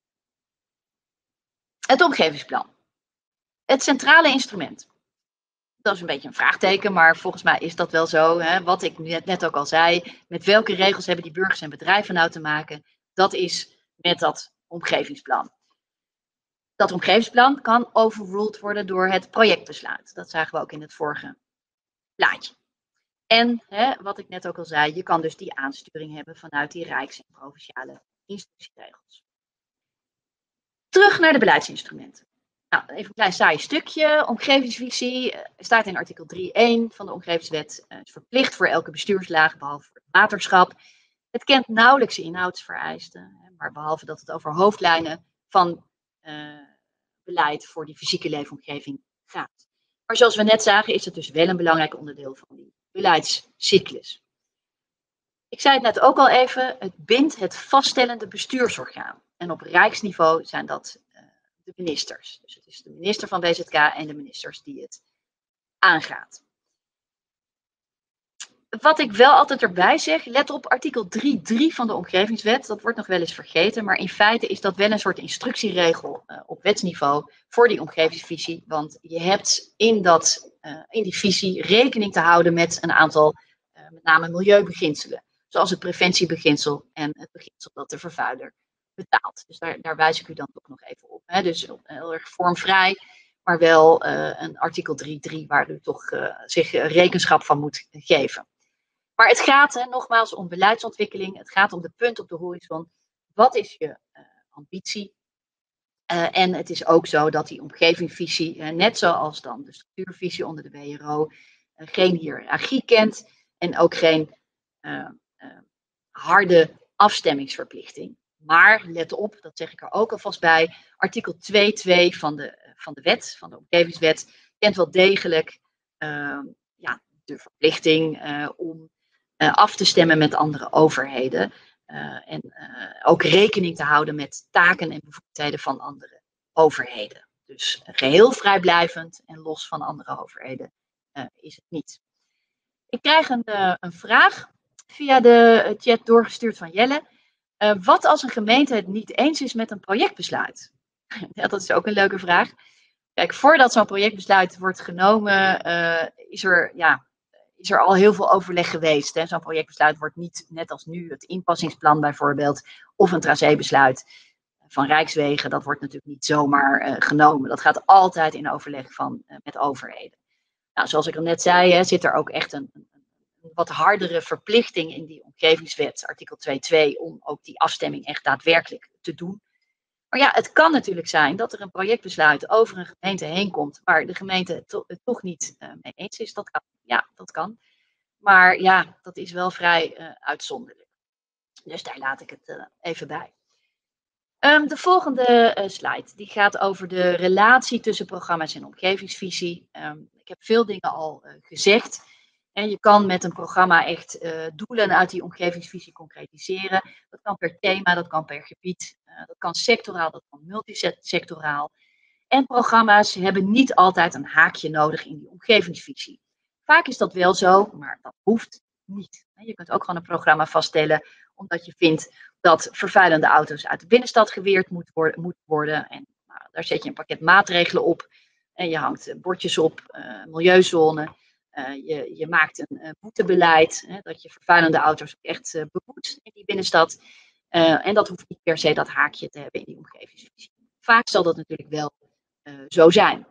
Het omgevingsplan. Het centrale instrument. Dat is een beetje een vraagteken, maar volgens mij is dat wel zo. Hè? Wat ik net, net ook al zei, met welke regels hebben die burgers en bedrijven nou te maken? Dat is met dat omgevingsplan. Dat omgevingsplan kan overruled worden door het projectbesluit. Dat zagen we ook in het vorige plaatje. En hè, wat ik net ook al zei, je kan dus die aansturing hebben vanuit die rijks- en provinciale instructieregels. Terug naar de beleidsinstrumenten. Nou, even een klein saai stukje. Omgevingsvisie uh, staat in artikel drie punt één van de Omgevingswet. Uh, is verplicht voor elke bestuurslaag, behalve voor het waterschap. Het kent nauwelijks inhoudsvereisten, maar behalve dat het over hoofdlijnen van uh, beleid voor die fysieke leefomgeving gaat. Maar zoals we net zagen, is het dus wel een belangrijk onderdeel van die beleidscyclus. Ik zei het net ook al even, het bindt het vaststellende bestuursorgaan. En op rijksniveau zijn dat uh, de ministers. Dus het is de minister van B Z K en de ministers die het aangaat. Wat ik wel altijd erbij zeg, let op artikel drie punt drie van de Omgevingswet. Dat wordt nog wel eens vergeten, maar in feite is dat wel een soort instructieregel uh, op wetsniveau voor die omgevingsvisie. Want je hebt in, dat, uh, in die visie rekening te houden met een aantal, uh, met name milieubeginselen. Zoals het preventiebeginsel en het beginsel dat de vervuiler betaalt. Dus daar, daar wijs ik u dan toch nog even op. Hè. Dus heel erg vormvrij, maar wel uh, een artikel drie punt drie waar u toch uh, zich uh, rekenschap van moet geven. Maar het gaat hè, nogmaals om beleidsontwikkeling. Het gaat om de punt op de horizon. Wat is je uh, ambitie? Uh, en het is ook zo dat die omgevingsvisie, uh, net zoals dan de structuurvisie onder de W R O, uh, geen hiërarchie kent. En ook geen uh, uh, harde afstemmingsverplichting. Maar let op, dat zeg ik er ook alvast bij. Artikel twee punt twee van de, van de wet, van de Omgevingswet, kent wel degelijk uh, ja, de verplichting uh, om Uh, af te stemmen met andere overheden. Uh, en uh, ook rekening te houden met taken en bevoegdheden van andere overheden. Dus uh, geheel vrijblijvend en los van andere overheden uh, is het niet. Ik krijg een, uh, een vraag via de chat doorgestuurd van Jelle. Uh, wat als een gemeente het niet eens is met een projectbesluit? Ja, dat is ook een leuke vraag. Kijk, voordat zo'n projectbesluit wordt genomen, uh, is er... ja. is er al heel veel overleg geweest. Zo'n projectbesluit wordt niet, net als nu, het inpassingsplan bijvoorbeeld, of een tracébesluit, van Rijkswegen, dat wordt natuurlijk niet zomaar uh, genomen. Dat gaat altijd in overleg van, uh, met overheden. Nou, zoals ik al net zei, hè, zit er ook echt een, een, een wat hardere verplichting in die omgevingswet, artikel twee punt twee, om ook die afstemming echt daadwerkelijk te doen. Maar ja, het kan natuurlijk zijn dat er een projectbesluit over een gemeente heen komt, waar de gemeente het to- het toch niet uh, mee eens is. Dat kan. Ja, dat kan. Maar ja, dat is wel vrij uh, uitzonderlijk. Dus daar laat ik het uh, even bij. Um, de volgende uh, slide die gaat over de relatie tussen programma's en omgevingsvisie. Um, ik heb veel dingen al uh, gezegd. En je kan met een programma echt uh, doelen uit die omgevingsvisie concretiseren. Dat kan per thema, dat kan per gebied, uh, dat kan sectoraal, dat kan multisectoraal. En programma's hebben niet altijd een haakje nodig in die omgevingsvisie. Vaak is dat wel zo, maar dat hoeft niet. Je kunt ook gewoon een programma vaststellen omdat je vindt dat vervuilende auto's uit de binnenstad geweerd moet worden. Moet worden. En nou, daar zet je een pakket maatregelen op. En je hangt bordjes op, uh, milieuzone. Uh, je, je maakt een uh, boetebeleid, hè, dat je vervuilende auto's echt uh, beboet in die binnenstad. Uh, en dat hoeft niet per se dat haakje te hebben in die omgevingsvisie. Vaak zal dat natuurlijk wel uh, zo zijn.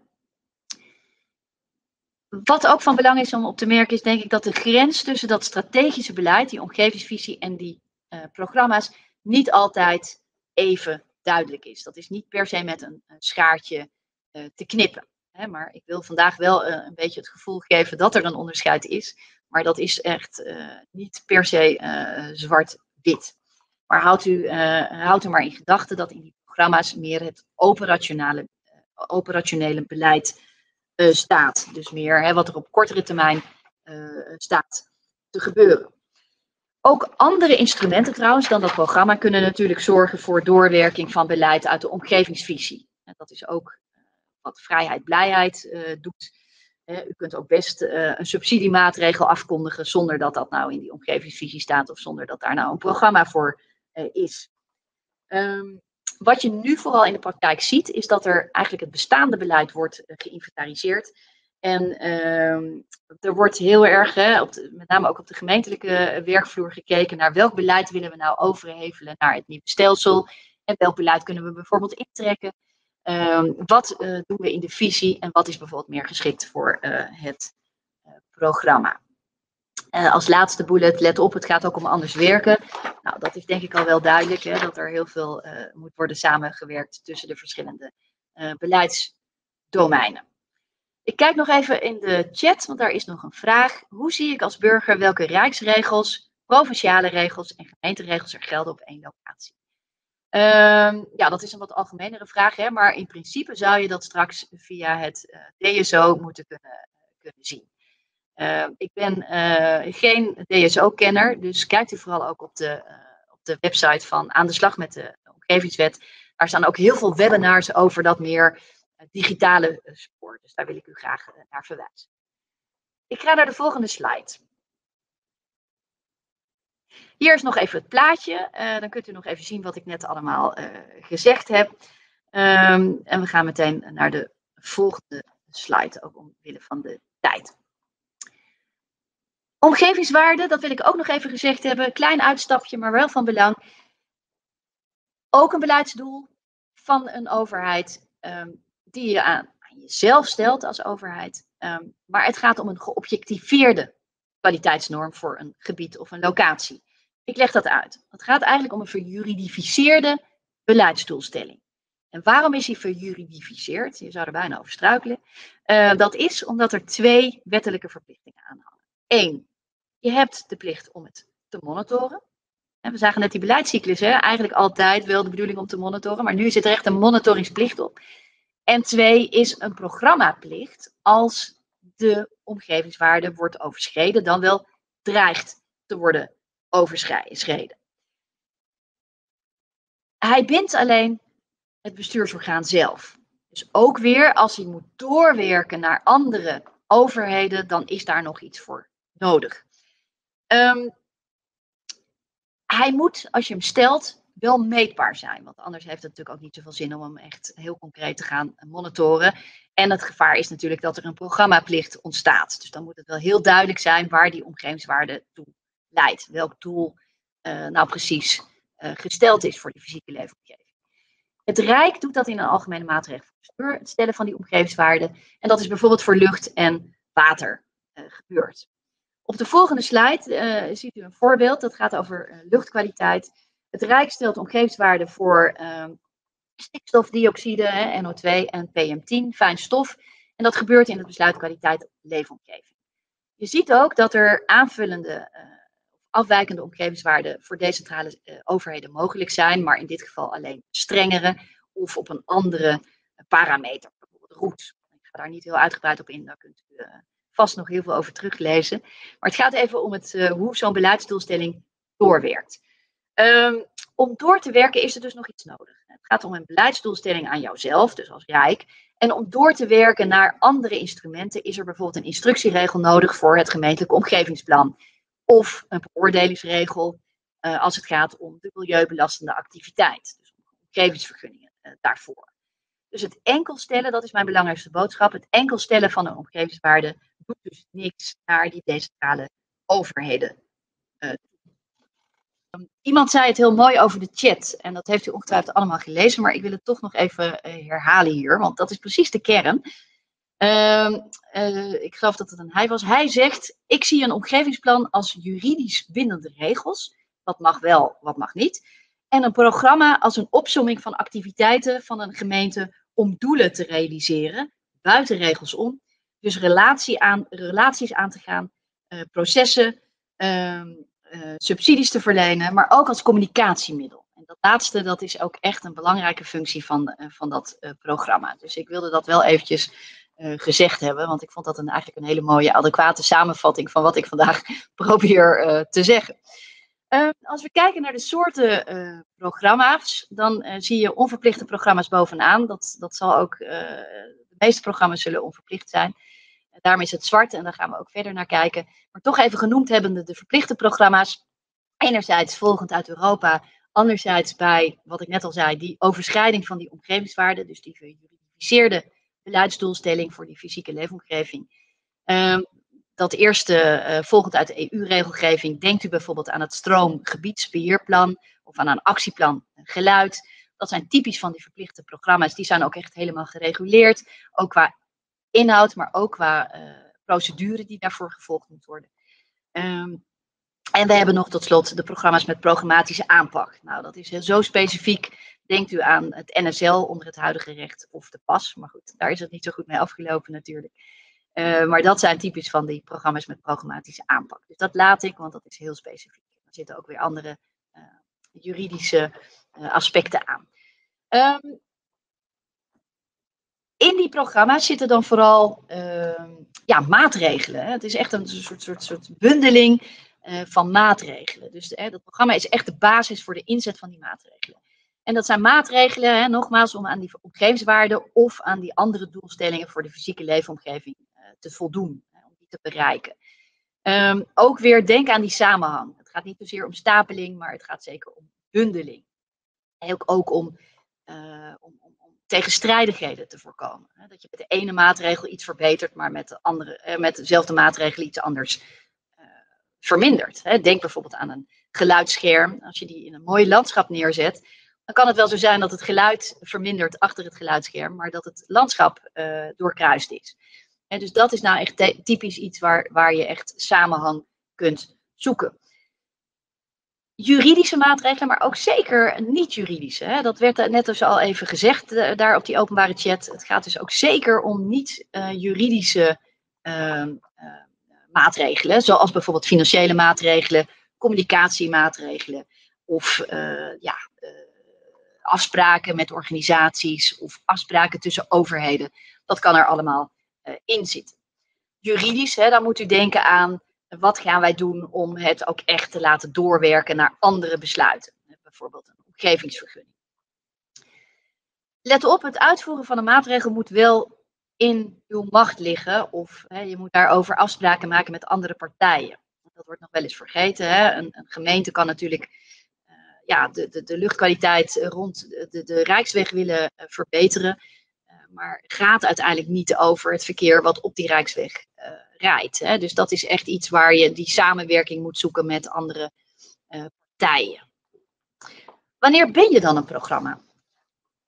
Wat ook van belang is om op te merken is denk ik dat de grens tussen dat strategische beleid, die omgevingsvisie en die uh, programma's niet altijd even duidelijk is. Dat is niet per se met een, een schaartje uh, te knippen. Hè, maar ik wil vandaag wel uh, een beetje het gevoel geven dat er een onderscheid is. Maar dat is echt uh, niet per se uh, zwart-wit. Maar houd u, uh, houd u maar in gedachten dat in die programma's meer het operationele, uh, operationele beleid uh, staat. Dus meer hè, wat er op kortere termijn uh, staat te gebeuren. Ook andere instrumenten trouwens dan dat programma kunnen natuurlijk zorgen voor doorwerking van beleid uit de omgevingsvisie. En dat is ook uh, wat vrijheid, blijheid uh, doet. Uh, u kunt ook best uh, een subsidiemaatregel afkondigen zonder dat dat nou in die omgevingsvisie staat of zonder dat daar nou een programma voor uh, is. Um, wat je nu vooral in de praktijk ziet is dat er eigenlijk het bestaande beleid wordt uh, geïnventariseerd. En um, er wordt heel erg, hè, op de, met name ook op de gemeentelijke werkvloer gekeken naar welk beleid willen we nou overhevelen naar het nieuwe stelsel. En welk beleid kunnen we bijvoorbeeld intrekken. Um, wat uh, doen we in de visie en wat is bijvoorbeeld meer geschikt voor uh, het uh, programma. Uh, als laatste bullet, let op, het gaat ook om anders werken. Nou, dat is denk ik al wel duidelijk, hè, dat er heel veel uh, moet worden samengewerkt tussen de verschillende uh, beleidsdomeinen. Ik kijk nog even in de chat, want daar is nog een vraag. Hoe zie ik als burger welke rijksregels, provinciale regels en gemeenteregels er gelden op één locatie? Um, ja, dat is een wat algemenere vraag, hè, maar in principe zou je dat straks via het uh, D S O moeten kunnen, kunnen zien. Uh, ik ben uh, geen D S O-kenner, dus kijkt u vooral ook op de, uh, op de website van Aan de Slag met de Omgevingswet. Daar staan ook heel veel webinars over dat meer uh, digitale uh, spoor. Dus daar wil ik u graag uh, naar verwijzen. Ik ga naar de volgende slide. Hier is nog even het plaatje. Uh, dan kunt u nog even zien wat ik net allemaal uh, gezegd heb. Um, en we gaan meteen naar de volgende slide, ook omwille van de tijd. Omgevingswaarde, dat wil ik ook nog even gezegd hebben. Klein uitstapje, maar wel van belang. Ook een beleidsdoel van een overheid um, die je aan, aan jezelf stelt als overheid. Um, maar het gaat om een geobjectiveerde kwaliteitsnorm voor een gebied of een locatie. Ik leg dat uit. Het gaat eigenlijk om een verjuridificeerde beleidsdoelstelling. En waarom is die verjuridificeerd? Je zou er bijna over struikelen. Uh, dat is omdat er twee wettelijke verplichtingen aan hangen. Eén, je hebt de plicht om het te monitoren. En we zagen net die beleidscyclus, hè? Eigenlijk altijd wel de bedoeling om te monitoren, maar nu zit er echt een monitoringsplicht op. En twee is een programmaplicht als de omgevingswaarde wordt overschreden, dan wel dreigt te worden overschreden. Hij bindt alleen het bestuursorgaan zelf. Dus ook weer, als hij moet doorwerken naar andere overheden, dan is daar nog iets voor nodig. Um, hij moet, als je hem stelt, wel meetbaar zijn. Want anders heeft het natuurlijk ook niet zoveel zin om hem echt heel concreet te gaan monitoren. En het gevaar is natuurlijk dat er een programmaplicht ontstaat. Dus dan moet het wel heel duidelijk zijn waar die omgevingswaarde toe leidt. Welk doel uh, nou precies uh, gesteld is voor de fysieke leefomgeving. Het Rijk doet dat in een algemene maatregelenbestuur, het stellen van die omgevingswaarden. En dat is bijvoorbeeld voor lucht en water uh, gebeurd. Op de volgende slide uh, ziet u een voorbeeld. Dat gaat over uh, luchtkwaliteit. Het Rijk stelt omgevingswaarden voor uh, stikstofdioxide, hè, N O twee en P M tien, fijn stof. En dat gebeurt in het besluit kwaliteit leefomgeving. Je ziet ook dat er aanvullende, uh, afwijkende omgevingswaarden voor decentrale uh, overheden mogelijk zijn, maar in dit geval alleen strengere of op een andere parameter, bijvoorbeeld route. Ik ga daar niet heel uitgebreid op in, daar kunt u uh, vast nog heel veel over teruglezen. Maar het gaat even om het, uh, hoe zo'n beleidsdoelstelling doorwerkt. Um, om door te werken is er dus nog iets nodig. Het gaat om een beleidsdoelstelling aan jouzelf, dus als Rijk. En om door te werken naar andere instrumenten is er bijvoorbeeld een instructieregel nodig voor het gemeentelijk omgevingsplan. Of een beoordelingsregel uh, als het gaat om de milieubelastende activiteit. Dus omgevingsvergunningen uh, daarvoor. Dus het enkel stellen, dat is mijn belangrijkste boodschap, het enkel stellen van een omgevingswaarde doet dus niks naar die decentrale overheden. Uh, Iemand zei het heel mooi over de chat en dat heeft u ongetwijfeld allemaal gelezen, maar ik wil het toch nog even uh, herhalen hier, want dat is precies de kern. Uh, uh, ik geloof dat het een hij was. Hij zegt, ik zie een omgevingsplan als juridisch bindende regels, wat mag wel, wat mag niet, en een programma als een opsomming van activiteiten van een gemeente om doelen te realiseren, buiten regels om, dus relatie aan, relaties aan te gaan, uh, processen, uh, Uh, subsidies te verlenen, maar ook als communicatiemiddel. En dat laatste, dat is ook echt een belangrijke functie van, uh, van dat uh, programma. Dus ik wilde dat wel eventjes uh, gezegd hebben, want ik vond dat een, eigenlijk een hele mooie, adequate samenvatting van wat ik vandaag probeer uh, te zeggen. Uh, als we kijken naar de soorten uh, programma's, dan uh, zie je onverplichte programma's bovenaan. Dat, dat zal ook, uh, de meeste programma's zullen onverplicht zijn. Daarom is het zwart en daar gaan we ook verder naar kijken. Maar toch even genoemd hebbende de verplichte programma's. Enerzijds volgend uit Europa. Anderzijds bij, wat ik net al zei, die overschrijding van die omgevingswaarden. Dus die gejuridificeerde beleidsdoelstelling voor die fysieke leefomgeving. Um, dat eerste, uh, volgend uit de E U-regelgeving. Denkt u bijvoorbeeld aan het stroomgebiedsbeheerplan of aan een actieplan geluid. Dat zijn typisch van die verplichte programma's. Die zijn ook echt helemaal gereguleerd. Ook qua inhoud, maar ook qua uh, procedure die daarvoor gevolgd moet worden. Um, en we hebben nog tot slot de programma's met programmatische aanpak. Nou, dat is zo specifiek. Denkt u aan het N S L onder het huidige recht of de P A S. Maar goed, daar is het niet zo goed mee afgelopen natuurlijk. Uh, maar dat zijn typisch van die programma's met programmatische aanpak. Dus dat laat ik, want dat is heel specifiek. Er zitten ook weer andere uh, juridische uh, aspecten aan. Um, In die programma's zitten dan vooral uh, ja, maatregelen. Hè. Het is echt een soort, soort, soort bundeling uh, van maatregelen. Dus hè, dat programma is echt de basis voor de inzet van die maatregelen. En dat zijn maatregelen, hè, nogmaals, om aan die omgevingswaarden of aan die andere doelstellingen voor de fysieke leefomgeving uh, te voldoen. Hè, om die te bereiken. Um, ook weer denk aan die samenhang. Het gaat niet zozeer om stapeling, maar het gaat zeker om bundeling. En ook, ook om, uh, om, om tegenstrijdigheden te voorkomen. Dat je met de ene maatregel iets verbetert, maar met, de andere, met dezelfde maatregel iets anders uh, vermindert. Denk bijvoorbeeld aan een geluidsscherm. Als je die in een mooi landschap neerzet, dan kan het wel zo zijn dat het geluid vermindert achter het geluidsscherm, maar dat het landschap uh, doorkruist is. En dus dat is nou echt typisch iets waar, waar je echt samenhang kunt zoeken. Juridische maatregelen, maar ook zeker niet-juridische. Hè. Dat werd net dus al even gezegd uh, daar op die openbare chat. Het gaat dus ook zeker om niet-juridische uh, uh, uh, maatregelen, zoals bijvoorbeeld financiële maatregelen, communicatiemaatregelen of uh, ja, uh, afspraken met organisaties of afspraken tussen overheden. Dat kan er allemaal uh, in zitten. Juridisch, hè, dan moet u denken aan wat gaan wij doen om het ook echt te laten doorwerken naar andere besluiten. Bijvoorbeeld een omgevingsvergunning. Let op, het uitvoeren van een maatregel moet wel in uw macht liggen. Of hè, je moet daarover afspraken maken met andere partijen. Dat wordt nog wel eens vergeten. Hè? Een, een gemeente kan natuurlijk uh, ja, de, de, de luchtkwaliteit rond de, de Rijksweg willen uh, verbeteren. Uh, maar gaat uiteindelijk niet over het verkeer wat op die Rijksweg uh, rijdt. Hè? Dus dat is echt iets waar je die samenwerking moet zoeken met andere uh, partijen. Wanneer ben je dan een programma?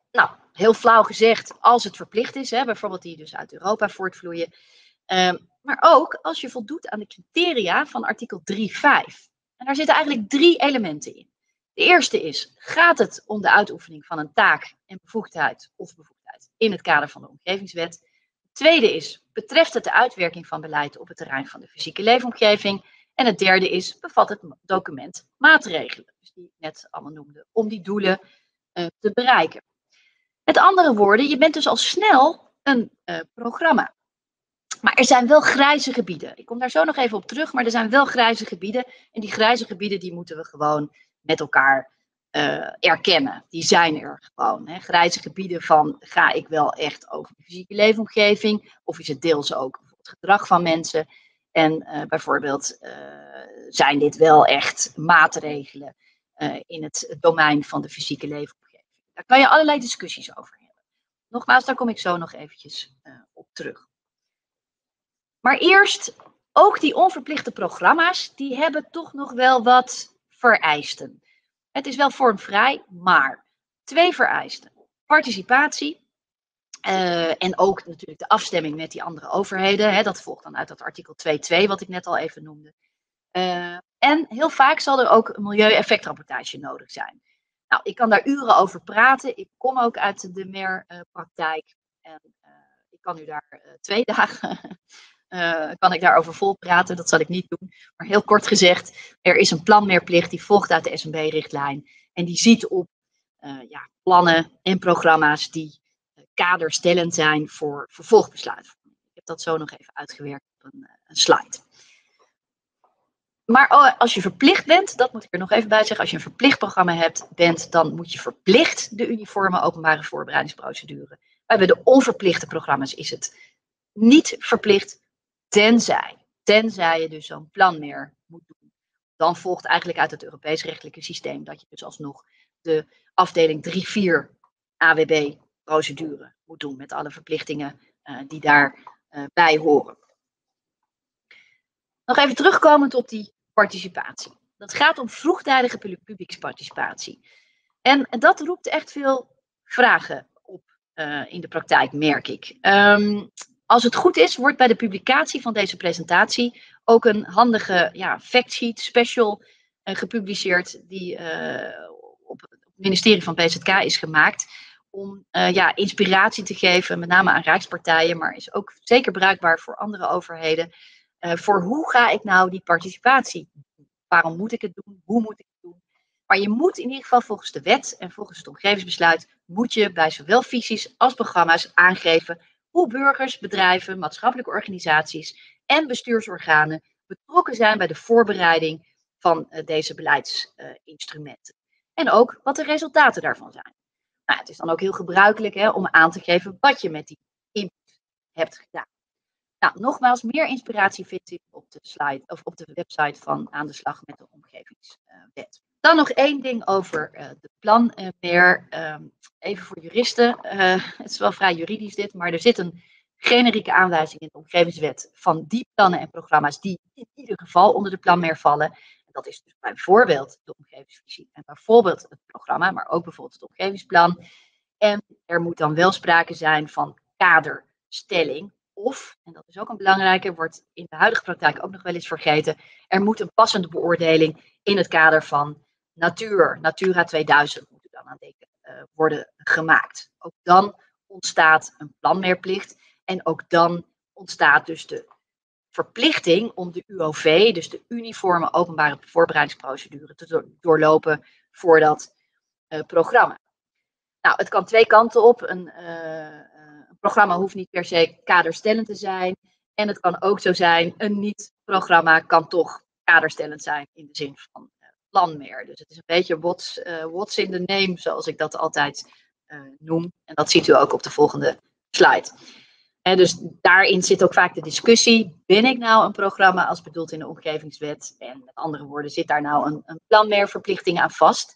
nou, heel flauw gezegd, als het verplicht is, hè, bijvoorbeeld die dus uit Europa voortvloeien. Um, maar ook als je voldoet aan de criteria van artikel drie punt vijf. En daar zitten eigenlijk drie elementen in. De eerste is, gaat het om de uitoefening van een taak en bevoegdheid of bevoegdheid in het kader van de omgevingswet? Het tweede is, betreft het de uitwerking van beleid op het terrein van de fysieke leefomgeving? En het derde is, bevat het document maatregelen, dus die ik net allemaal noemde, om die doelen uh, te bereiken. Met andere woorden, je bent dus al snel een uh, programma. Maar er zijn wel grijze gebieden. Ik kom daar zo nog even op terug, maar er zijn wel grijze gebieden. En die grijze gebieden die moeten we gewoon met elkaar uh, erkennen. Die zijn er gewoon. Hè. Grijze gebieden van, ga ik wel echt over de fysieke leefomgeving? Of is het deels ook het gedrag van mensen? En uh, bijvoorbeeld, uh, zijn dit wel echt maatregelen uh, in het domein van de fysieke leefomgeving? Daar kan je allerlei discussies over hebben. Nogmaals, daar kom ik zo nog eventjes uh, op terug. Maar eerst, ook die onverplichte programma's, die hebben toch nog wel wat vereisten. Het is wel vormvrij, maar twee vereisten. Participatie uh, en ook natuurlijk de afstemming met die andere overheden. Hè, dat volgt dan uit dat artikel twee punt twee wat ik net al even noemde. Uh, en heel vaak zal er ook een milieueffectrapportage nodig zijn. Nou, ik kan daar uren over praten. Ik kom ook uit de M E R-praktijk. En uh, ik kan u daar uh, twee dagen... Uh, kan ik daarover vol praten, dat zal ik niet doen. Maar heel kort gezegd, er is een planmeerplicht die volgt uit de S N B-richtlijn. En die ziet op uh, ja, plannen en programma's die uh, kaderstellend zijn voor vervolgbesluiten. Ik heb dat zo nog even uitgewerkt op een, uh, een slide. Maar oh, als je verplicht bent, dat moet ik er nog even bij zeggen, als je een verplicht programma hebt, bent, dan moet je verplicht de uniforme openbare voorbereidingsprocedure. Bij de onverplichte programma's is het niet verplicht. Tenzij, tenzij je dus zo'n plan meer moet doen. Dan volgt eigenlijk uit het Europees rechtelijke systeem dat je dus alsnog de afdeling drie vier A W B-procedure moet doen. Met alle verplichtingen uh, die daarbij uh, horen. Nog even terugkomend op die participatie. Dat gaat om vroegtijdige publieksparticipatie. En dat roept echt veel vragen op uh, in de praktijk, merk ik. Um, Als het goed is, wordt bij de publicatie van deze presentatie ook een handige ja, factsheet special uh, gepubliceerd die uh, op het ministerie van B Z K is gemaakt om uh, ja, inspiratie te geven, met name aan rijkspartijen, maar is ook zeker bruikbaar voor andere overheden, uh, voor hoe ga ik nou die participatie doen? Waarom moet ik het doen? Hoe moet ik het doen? Maar je moet in ieder geval volgens de wet en volgens het omgevingsbesluit, moet je bij zowel visies als programma's aangeven hoe burgers, bedrijven, maatschappelijke organisaties en bestuursorganen betrokken zijn bij de voorbereiding van uh, deze beleidsinstrumenten. Uh, en ook wat de resultaten daarvan zijn. Nou, het is dan ook heel gebruikelijk hè, om aan te geven wat je met die input hebt gedaan. Nou, nogmaals, meer inspiratie vindt u op de slide of op de website van Aan de Slag met de Omgevingswet. Dan nog één ding over uh, de planmeer. Uh, even voor juristen. Uh, het is wel vrij juridisch dit, maar er zit een generieke aanwijzing in de omgevingswet van die plannen en programma's die in ieder geval onder de planmeer vallen. En dat is dus bijvoorbeeld de omgevingsvisie en bijvoorbeeld het programma, maar ook bijvoorbeeld het omgevingsplan. En er moet dan wel sprake zijn van kaderstelling. Of, en dat is ook een belangrijke, wordt in de huidige praktijk ook nog wel eens vergeten, er moet een passende beoordeling in het kader van natuur, Natura tweeduizend, moet u dan aan denken, uh, worden gemaakt. Ook dan ontstaat een planmeerplicht en ook dan ontstaat dus de verplichting om de U O V, dus de uniforme openbare voorbereidingsprocedure, te do- doorlopen voor dat uh, programma. Nou, het kan twee kanten op. Een, uh, een programma hoeft niet per se kaderstellend te zijn. En het kan ook zo zijn, een niet-programma kan toch kaderstellend zijn in de zin van uh, planmeer. Dus het is een beetje what's, uh, what's in the name, zoals ik dat altijd uh, noem. En dat ziet u ook op de volgende slide. En dus daarin zit ook vaak de discussie, ben ik nou een programma als bedoeld in de omgevingswet? En met andere woorden, zit daar nou een, een planmeerverplichting aan vast?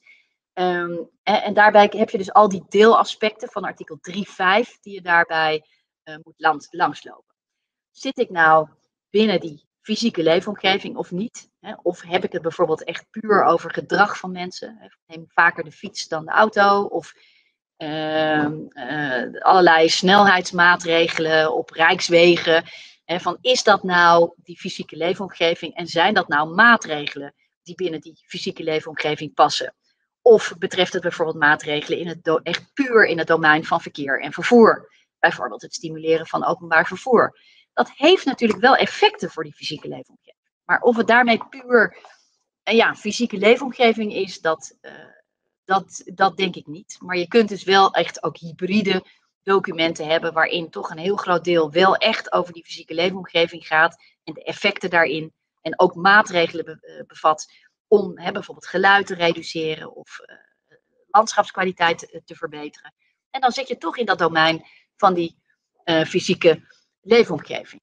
Um, en, en daarbij heb je dus al die deelaspecten van artikel drie punt vijf die je daarbij uh, moet langs, langslopen. Zit ik nou binnen die fysieke leefomgeving of niet? Hè? Of heb ik het bijvoorbeeld echt puur over gedrag van mensen? Ik neem vaker de fiets dan de auto. Of uh, uh, allerlei snelheidsmaatregelen op rijkswegen. Hè, van is dat nou die fysieke leefomgeving en zijn dat nou maatregelen die binnen die fysieke leefomgeving passen? Of betreft het bijvoorbeeld maatregelen in het echt puur in het domein van verkeer en vervoer? Bijvoorbeeld het stimuleren van openbaar vervoer. Dat heeft natuurlijk wel effecten voor die fysieke leefomgeving. Maar of het daarmee puur uh, ja, fysieke leefomgeving is, dat, uh, dat, dat denk ik niet. Maar je kunt dus wel echt ook hybride documenten hebben waarin toch een heel groot deel wel echt over die fysieke leefomgeving gaat en de effecten daarin en ook maatregelen be- bevat om hè, bijvoorbeeld geluid te reduceren of uh, landschapskwaliteit te, te verbeteren. En dan zit je toch in dat domein van die uh, fysieke leefomgeving.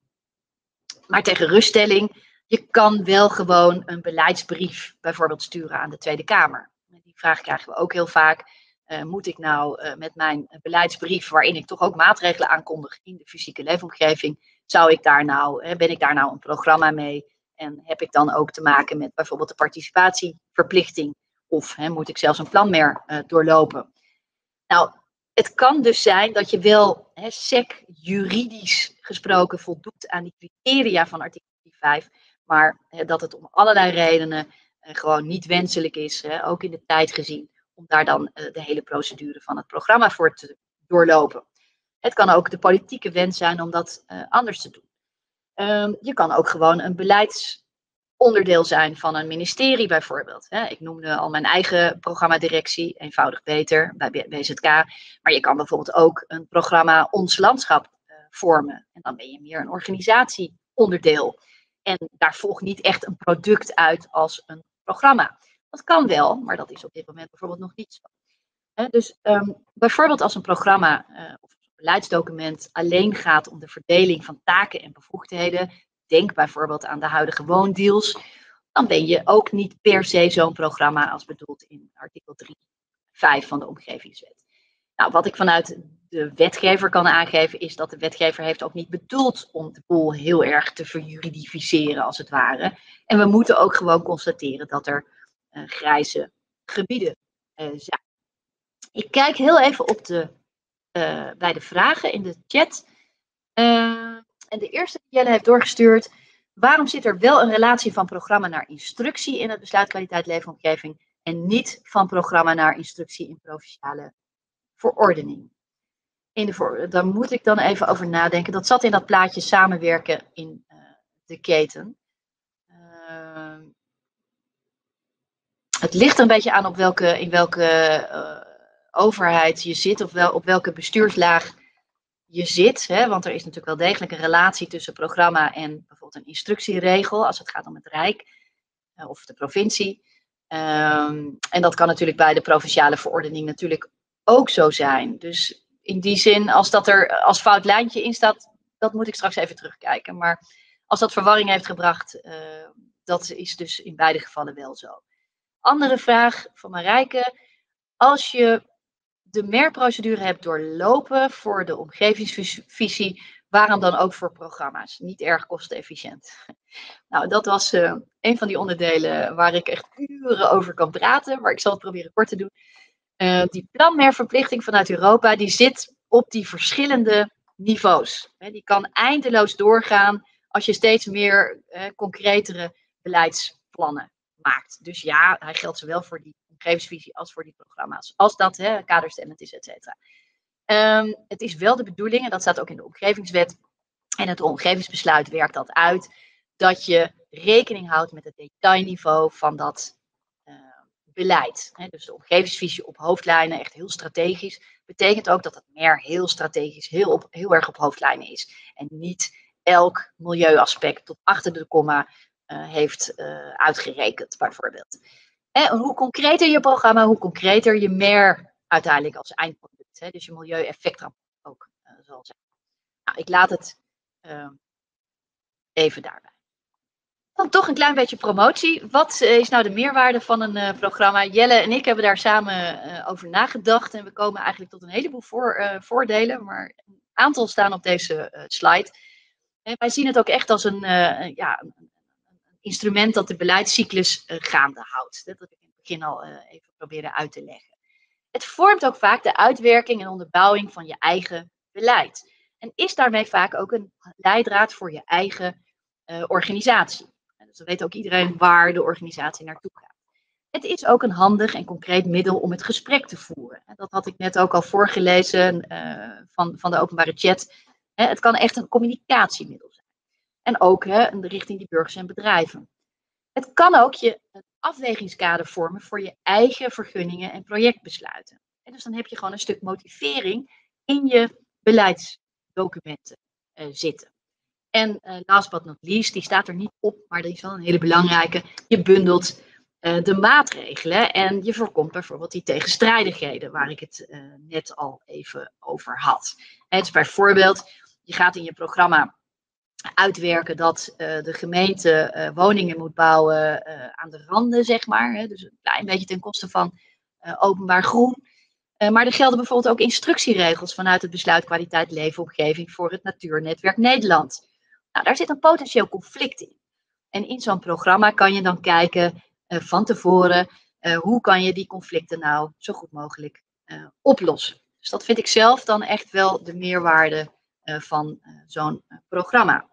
Maar tegen ruststelling, je kan wel gewoon een beleidsbrief bijvoorbeeld sturen aan de Tweede Kamer. Die vraag krijgen we ook heel vaak. Uh, moet ik nou uh, met mijn beleidsbrief, waarin ik toch ook maatregelen aankondig in de fysieke leefomgeving, zou ik daar nou, uh, ben ik daar nou een programma mee? En heb ik dan ook te maken met bijvoorbeeld de participatieverplichting? Of hè, moet ik zelfs een plan meer uh, doorlopen? Nou, het kan dus zijn dat je wel hè, S E C juridisch gesproken voldoet aan die criteria van artikel vijf, maar hè, dat het om allerlei redenen uh, gewoon niet wenselijk is, hè, ook in de tijd gezien, om daar dan uh, de hele procedure van het programma voor te doorlopen. Het kan ook de politieke wens zijn om dat uh, anders te doen. Um, je kan ook gewoon een beleidsonderdeel zijn van een ministerie bijvoorbeeld. Hè. Ik noemde al mijn eigen programmadirectie, eenvoudig beter, bij B Z K. Maar je kan bijvoorbeeld ook een programma Ons Landschap uh, vormen. En dan ben je meer een organisatieonderdeel. En daar volgt niet echt een product uit als een programma. Dat kan wel, maar dat is op dit moment bijvoorbeeld nog niet zo. Hè, dus um, bijvoorbeeld als een programma uh, of een beleidsdocument alleen gaat om de verdeling van taken en bevoegdheden, denk bijvoorbeeld aan de huidige woondeals, dan ben je ook niet per se zo'n programma als bedoeld in artikel drie punt vijf van de Omgevingswet. Nou, wat ik vanuit de wetgever kan aangeven is dat de wetgever heeft ook niet bedoeld om de boel heel erg te verjuridificeren als het ware. En we moeten ook gewoon constateren dat er uh, grijze gebieden uh, zijn. Ik kijk heel even op de, uh, bij de vragen in de chat. Uh, en de eerste die Jelle heeft doorgestuurd. Waarom zit er wel een relatie van programma naar instructie in het besluit kwaliteit leefomgeving en niet van programma naar instructie in provinciale verordening? In de voor, daar moet ik dan even over nadenken. Dat zat in dat plaatje samenwerken in uh, de keten. Uh, het ligt er een beetje aan op welke, in welke uh, overheid je zit of wel, op welke bestuurslaag je zit. Hè? Want er is natuurlijk wel degelijk een relatie tussen programma en bijvoorbeeld een instructieregel als het gaat om het Rijk uh, of de provincie. Um, en dat kan natuurlijk bij de provinciale verordening natuurlijk ook zo zijn. Dus in die zin, als dat er als fout lijntje in staat, dat moet ik straks even terugkijken. Maar als dat verwarring heeft gebracht, uh, dat is dus in beide gevallen wel zo. Andere vraag van Marijke. Als je de M E R-procedure hebt doorlopen voor de omgevingsvisie, waarom dan ook voor programma's? Niet erg kostenefficiënt. Nou, dat was uh, een van die onderdelen waar ik echt uren over kan praten, maar ik zal het proberen kort te doen. Uh, die plan-M E R-verplichting vanuit Europa, die zit op die verschillende niveaus. He, die kan eindeloos doorgaan als je steeds meer uh, concretere beleidsplannen maakt. Dus ja, hij geldt zowel voor die omgevingsvisie als voor die programma's. Als dat hè, kaderstellend is, et cetera. Um, het is wel de bedoeling, en dat staat ook in de omgevingswet en het omgevingsbesluit werkt dat uit, dat je rekening houdt met het detailniveau van dat uh, beleid. He, dus de omgevingsvisie op hoofdlijnen, echt heel strategisch, betekent ook dat het M E R heel strategisch, heel, op, heel erg op hoofdlijnen is. En niet elk milieuaspect tot achter de komma uh, heeft uh, uitgerekend, bijvoorbeeld. En hoe concreter je programma, hoe concreter je M E R uiteindelijk als eindproduct. Hè, dus je milieueffectrapport ook uh, zal zijn. Nou, ik laat het uh, even daarbij. Dan toch een klein beetje promotie. Wat uh, is nou de meerwaarde van een uh, programma? Jelle en ik hebben daar samen uh, over nagedacht. En we komen eigenlijk tot een heleboel voor, uh, voordelen. Maar een aantal staan op deze uh, slide. En wij zien het ook echt als een, uh, ja, een instrument dat de beleidscyclus uh, gaande houdt. Dat heb ik in het begin al uh, even proberen uit te leggen. Het vormt ook vaak de uitwerking en onderbouwing van je eigen beleid. En is daarmee vaak ook een leidraad voor je eigen uh, organisatie. Dus dan weet ook iedereen waar de organisatie naartoe gaat. Het is ook een handig en concreet middel om het gesprek te voeren. Dat had ik net ook al voorgelezen uh, van, van de openbare chat. Het kan echt een communicatiemiddel zijn. En ook hè, richting die burgers en bedrijven. Het kan ook je een afwegingskader vormen voor je eigen vergunningen en projectbesluiten. En dus dan heb je gewoon een stuk motivering in je beleidsdocumenten uh, zitten. En uh, last but not least, die staat er niet op, maar dat is wel een hele belangrijke. Je bundelt uh, de maatregelen en je voorkomt bijvoorbeeld die tegenstrijdigheden waar ik het uh, net al even over had. Het is bijvoorbeeld, je gaat in je programma uitwerken dat uh, de gemeente uh, woningen moet bouwen uh, aan de randen, zeg maar. Hè, dus een klein beetje ten koste van uh, openbaar groen. Uh, maar er gelden bijvoorbeeld ook instructieregels vanuit het besluit kwaliteit leefomgeving voor het Natuurnetwerk Nederland. Nou, daar zit een potentieel conflict in. En in zo'n programma kan je dan kijken uh, van tevoren uh, hoe kan je die conflicten nou zo goed mogelijk uh, oplossen. Dus dat vind ik zelf dan echt wel de meerwaarde uh, van uh, zo'n uh, programma.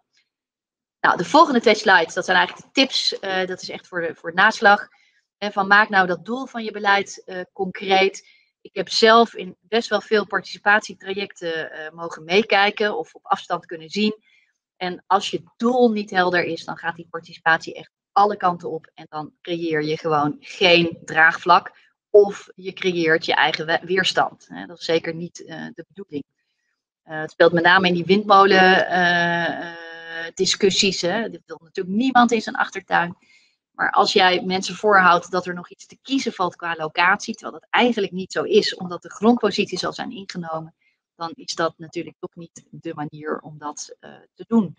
Nou, de volgende twee slides, dat zijn eigenlijk de tips. Uh, dat is echt voor de, voor de naslag. En van maak nou dat doel van je beleid uh, concreet. Ik heb zelf in best wel veel participatietrajecten uh, mogen meekijken of op afstand kunnen zien. En als je doel niet helder is, dan gaat die participatie echt alle kanten op. En dan creëer je gewoon geen draagvlak. Of je creëert je eigen weerstand. Hè? Dat is zeker niet uh, de bedoeling. Uh, het speelt met name in die windmolen uh, uh, discussies. Hè? Dit wil natuurlijk niemand in zijn achtertuin. Maar als jij mensen voorhoudt dat er nog iets te kiezen valt qua locatie, terwijl dat eigenlijk niet zo is, omdat de grondposities al zijn ingenomen, dan is dat natuurlijk toch niet de manier om dat uh, te doen.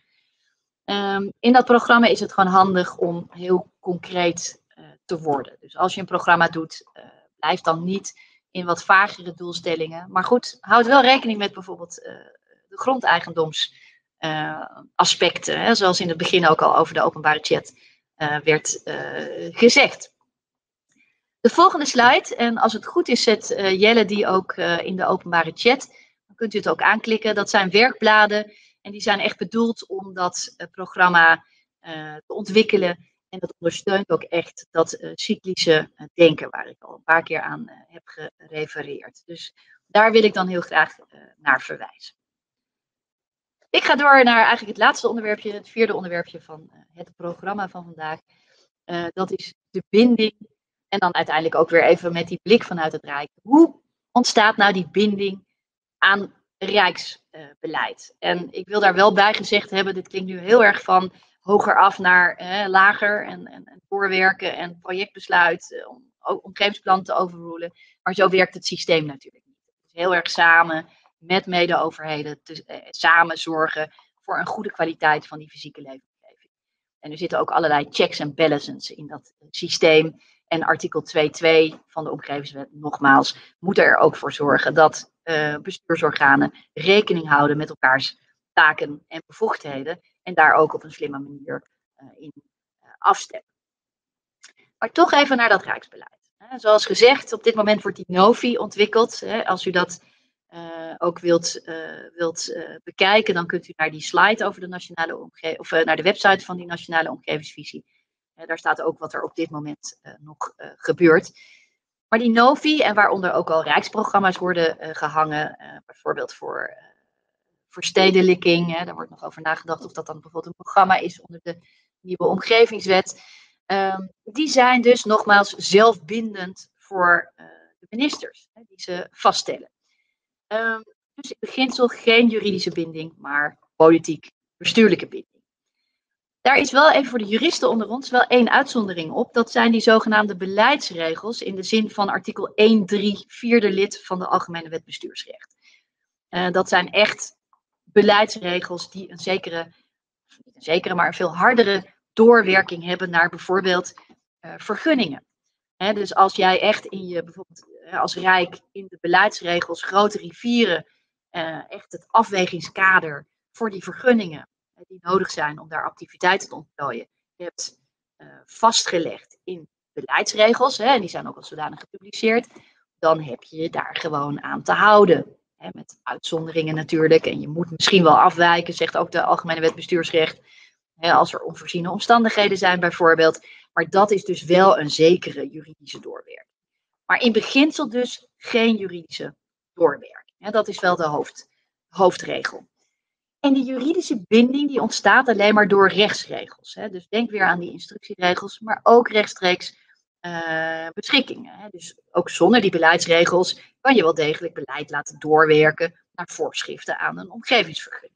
Um, in dat programma is het gewoon handig om heel concreet uh, te worden. Dus als je een programma doet, uh, blijf dan niet in wat vagere doelstellingen. Maar goed, houd wel rekening met bijvoorbeeld uh, de grondeigendomsaspecten. Uh, zoals in het begin ook al over de openbare chat uh, werd uh, gezegd. De volgende slide, en als het goed is zet uh, Jelle die ook uh, in de openbare chat. Dan kunt u het ook aanklikken. Dat zijn werkbladen en die zijn echt bedoeld om dat uh, programma uh, te ontwikkelen. En dat ondersteunt ook echt dat uh, cyclische uh, denken waar ik al een paar keer aan uh, heb gerefereerd. Dus daar wil ik dan heel graag uh, naar verwijzen. Ik ga door naar eigenlijk het laatste onderwerpje, het vierde onderwerpje van uh, het programma van vandaag. Uh, dat is de binding. En dan uiteindelijk ook weer even met die blik vanuit het Rijk. Hoe ontstaat nou die binding aan rijksbeleid? Uh, en ik wil daar wel bij gezegd hebben, dit klinkt nu heel erg van hoger af naar eh, lager en, en, en voorwerken en projectbesluit, uh, om omgevingsplan te overrulen. Maar zo werkt het systeem natuurlijk niet. Het is heel erg samen met mede-overheden te, eh, samen zorgen voor een goede kwaliteit van die fysieke leefomgeving. En er zitten ook allerlei checks en balances in dat systeem. En artikel twee punt twee van de Omgevingswet, nogmaals, moet er ook voor zorgen dat uh, bestuursorganen rekening houden met elkaars taken en bevoegdheden. En daar ook op een slimme manier uh, in uh, afstemmen. Maar toch even naar dat Rijksbeleid. Hè. Zoals gezegd, op dit moment wordt die NOVI ontwikkeld. Hè. Als u dat uh, ook wilt, uh, wilt uh, bekijken, dan kunt u naar die slide over de nationale omgeving, of uh, naar de website van die Nationale Omgevingsvisie. Uh, daar staat ook wat er op dit moment uh, nog uh, gebeurt. Maar die NOVI, en waaronder ook al rijksprogramma's worden uh, gehangen, uh, bijvoorbeeld voor uh, verstedelijking, hè, daar wordt nog over nagedacht of dat dan bijvoorbeeld een programma is onder de nieuwe Omgevingswet. Um, die zijn dus nogmaals zelfbindend voor uh, de ministers, hè, die ze vaststellen. Um, dus in beginsel geen juridische binding, maar politiek-bestuurlijke binding. Daar is wel even voor de juristen onder ons wel één uitzondering op. Dat zijn die zogenaamde beleidsregels in de zin van artikel één drie vierde lid van de Algemene Wet Bestuursrecht. Uh, dat zijn echt beleidsregels die een zekere, niet een zekere, maar een veel hardere doorwerking hebben naar bijvoorbeeld uh, vergunningen. He, dus als jij echt in je, bijvoorbeeld uh, als Rijk in de beleidsregels grote rivieren, uh, echt het afwegingskader voor die vergunningen uh, die nodig zijn om daar activiteiten te ontplooien, je hebt uh, vastgelegd in beleidsregels, hè, en die zijn ook als zodanig gepubliceerd, dan heb je je daar gewoon aan te houden. Hè, met uitzonderingen natuurlijk. En je moet misschien wel afwijken, zegt ook de Algemene Wet Bestuursrecht. Hè, als er onvoorziene omstandigheden zijn bijvoorbeeld. Maar dat is dus wel een zekere juridische doorwerking. Maar in beginsel dus geen juridische doorwerking. Hè, dat is wel de hoofd, hoofdregel. En die juridische binding die ontstaat alleen maar door rechtsregels. Hè. Dus denk weer aan die instructieregels, maar ook rechtstreeks uh, beschikkingen. Hè. Dus ook zonder die beleidsregels kan je wel degelijk beleid laten doorwerken naar voorschriften aan een omgevingsvergunning.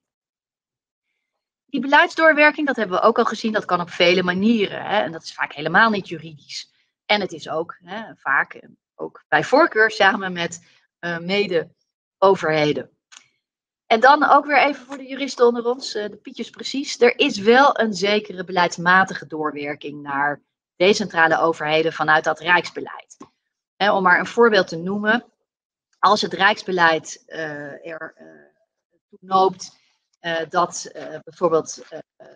Die beleidsdoorwerking, dat hebben we ook al gezien, dat kan op vele manieren. Hè. En dat is vaak helemaal niet juridisch. En het is ook hè, vaak, ook bij voorkeur, samen met uh, mede-overheden. En dan ook weer even voor de juristen onder ons, de Pietjes precies. Er is wel een zekere beleidsmatige doorwerking naar decentrale overheden vanuit dat Rijksbeleid. En om maar een voorbeeld te noemen. Als het Rijksbeleid uh, er uh, toe noopt uh, dat uh, bijvoorbeeld uh,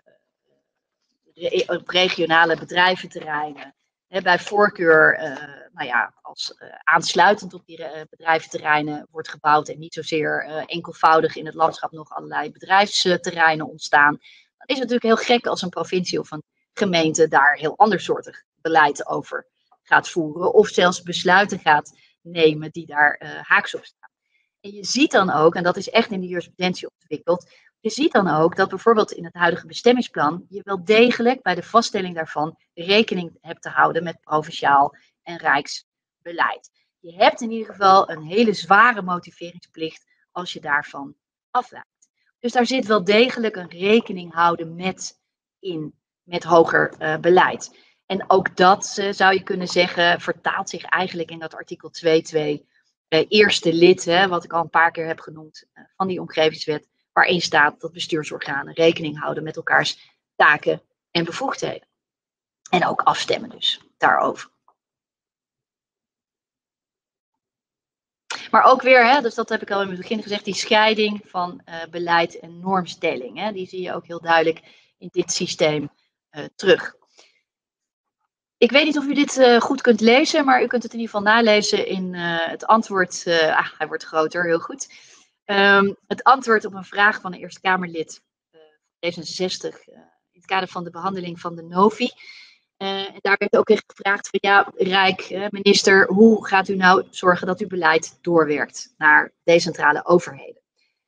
re- op regionale bedrijventerreinen, hè, bij voorkeur uh, nou ja, als uh, aansluitend op die uh, bedrijventerreinen wordt gebouwd en niet zozeer uh, enkelvoudig in het landschap nog allerlei bedrijfsterreinen ontstaan. Dan is het natuurlijk heel gek als een provincie of een gemeente daar heel andersoortig beleid over gaat voeren of zelfs besluiten gaat nemen die daar uh, haaks op staan. En je ziet dan ook, en dat is echt in de jurisprudentie ontwikkeld, je ziet dan ook dat bijvoorbeeld in het huidige bestemmingsplan je wel degelijk bij de vaststelling daarvan rekening hebt te houden met provinciaal en rijksbeleid. Je hebt in ieder geval een hele zware motiveringsplicht als je daarvan afwijkt. Dus daar zit wel degelijk een rekening houden met in, met hoger uh, beleid. En ook dat uh, zou je kunnen zeggen vertaalt zich eigenlijk in dat artikel twee punt twee uh, eerste lid, hè, wat ik al een paar keer heb genoemd, uh, van die omgevingswet, waarin staat dat bestuursorganen rekening houden met elkaars taken en bevoegdheden. En ook afstemmen dus daarover. Maar ook weer, hè, dus dat heb ik al in het begin gezegd, die scheiding van uh, beleid en normstelling. Hè, die zie je ook heel duidelijk in dit systeem uh, terug. Ik weet niet of u dit uh, goed kunt lezen, maar u kunt het in ieder geval nalezen in uh, het antwoord. Uh, ah, hij wordt groter, heel goed. Um, het antwoord op een vraag van een Eerste Kamerlid uh, D zesenzestig uh, in het kader van de behandeling van de Novi. Uh, en daar werd ook echt gevraagd van ja, Rijk, uh, minister, hoe gaat u nou zorgen dat uw beleid doorwerkt naar decentrale overheden?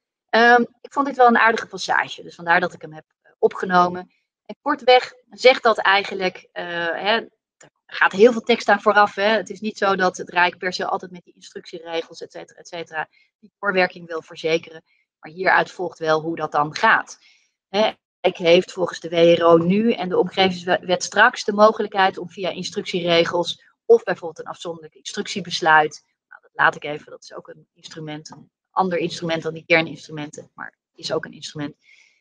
Um, ik vond dit wel een aardige passage, dus vandaar dat ik hem heb uh, opgenomen. En kortweg zegt dat eigenlijk, uh, hè, er gaat heel veel tekst aan vooraf. Hè. Het is niet zo dat het Rijk per se altijd met die instructieregels, et cetera, et cetera, die doorwerking wil verzekeren. Maar hieruit volgt wel hoe dat dan gaat. Hè. Rijk heeft volgens de W R O nu en de omgevingswet straks de mogelijkheid om via instructieregels of bijvoorbeeld een afzonderlijk instructiebesluit, nou, dat laat ik even, dat is ook een instrument, een ander instrument dan die kerninstrumenten, maar is ook een instrument,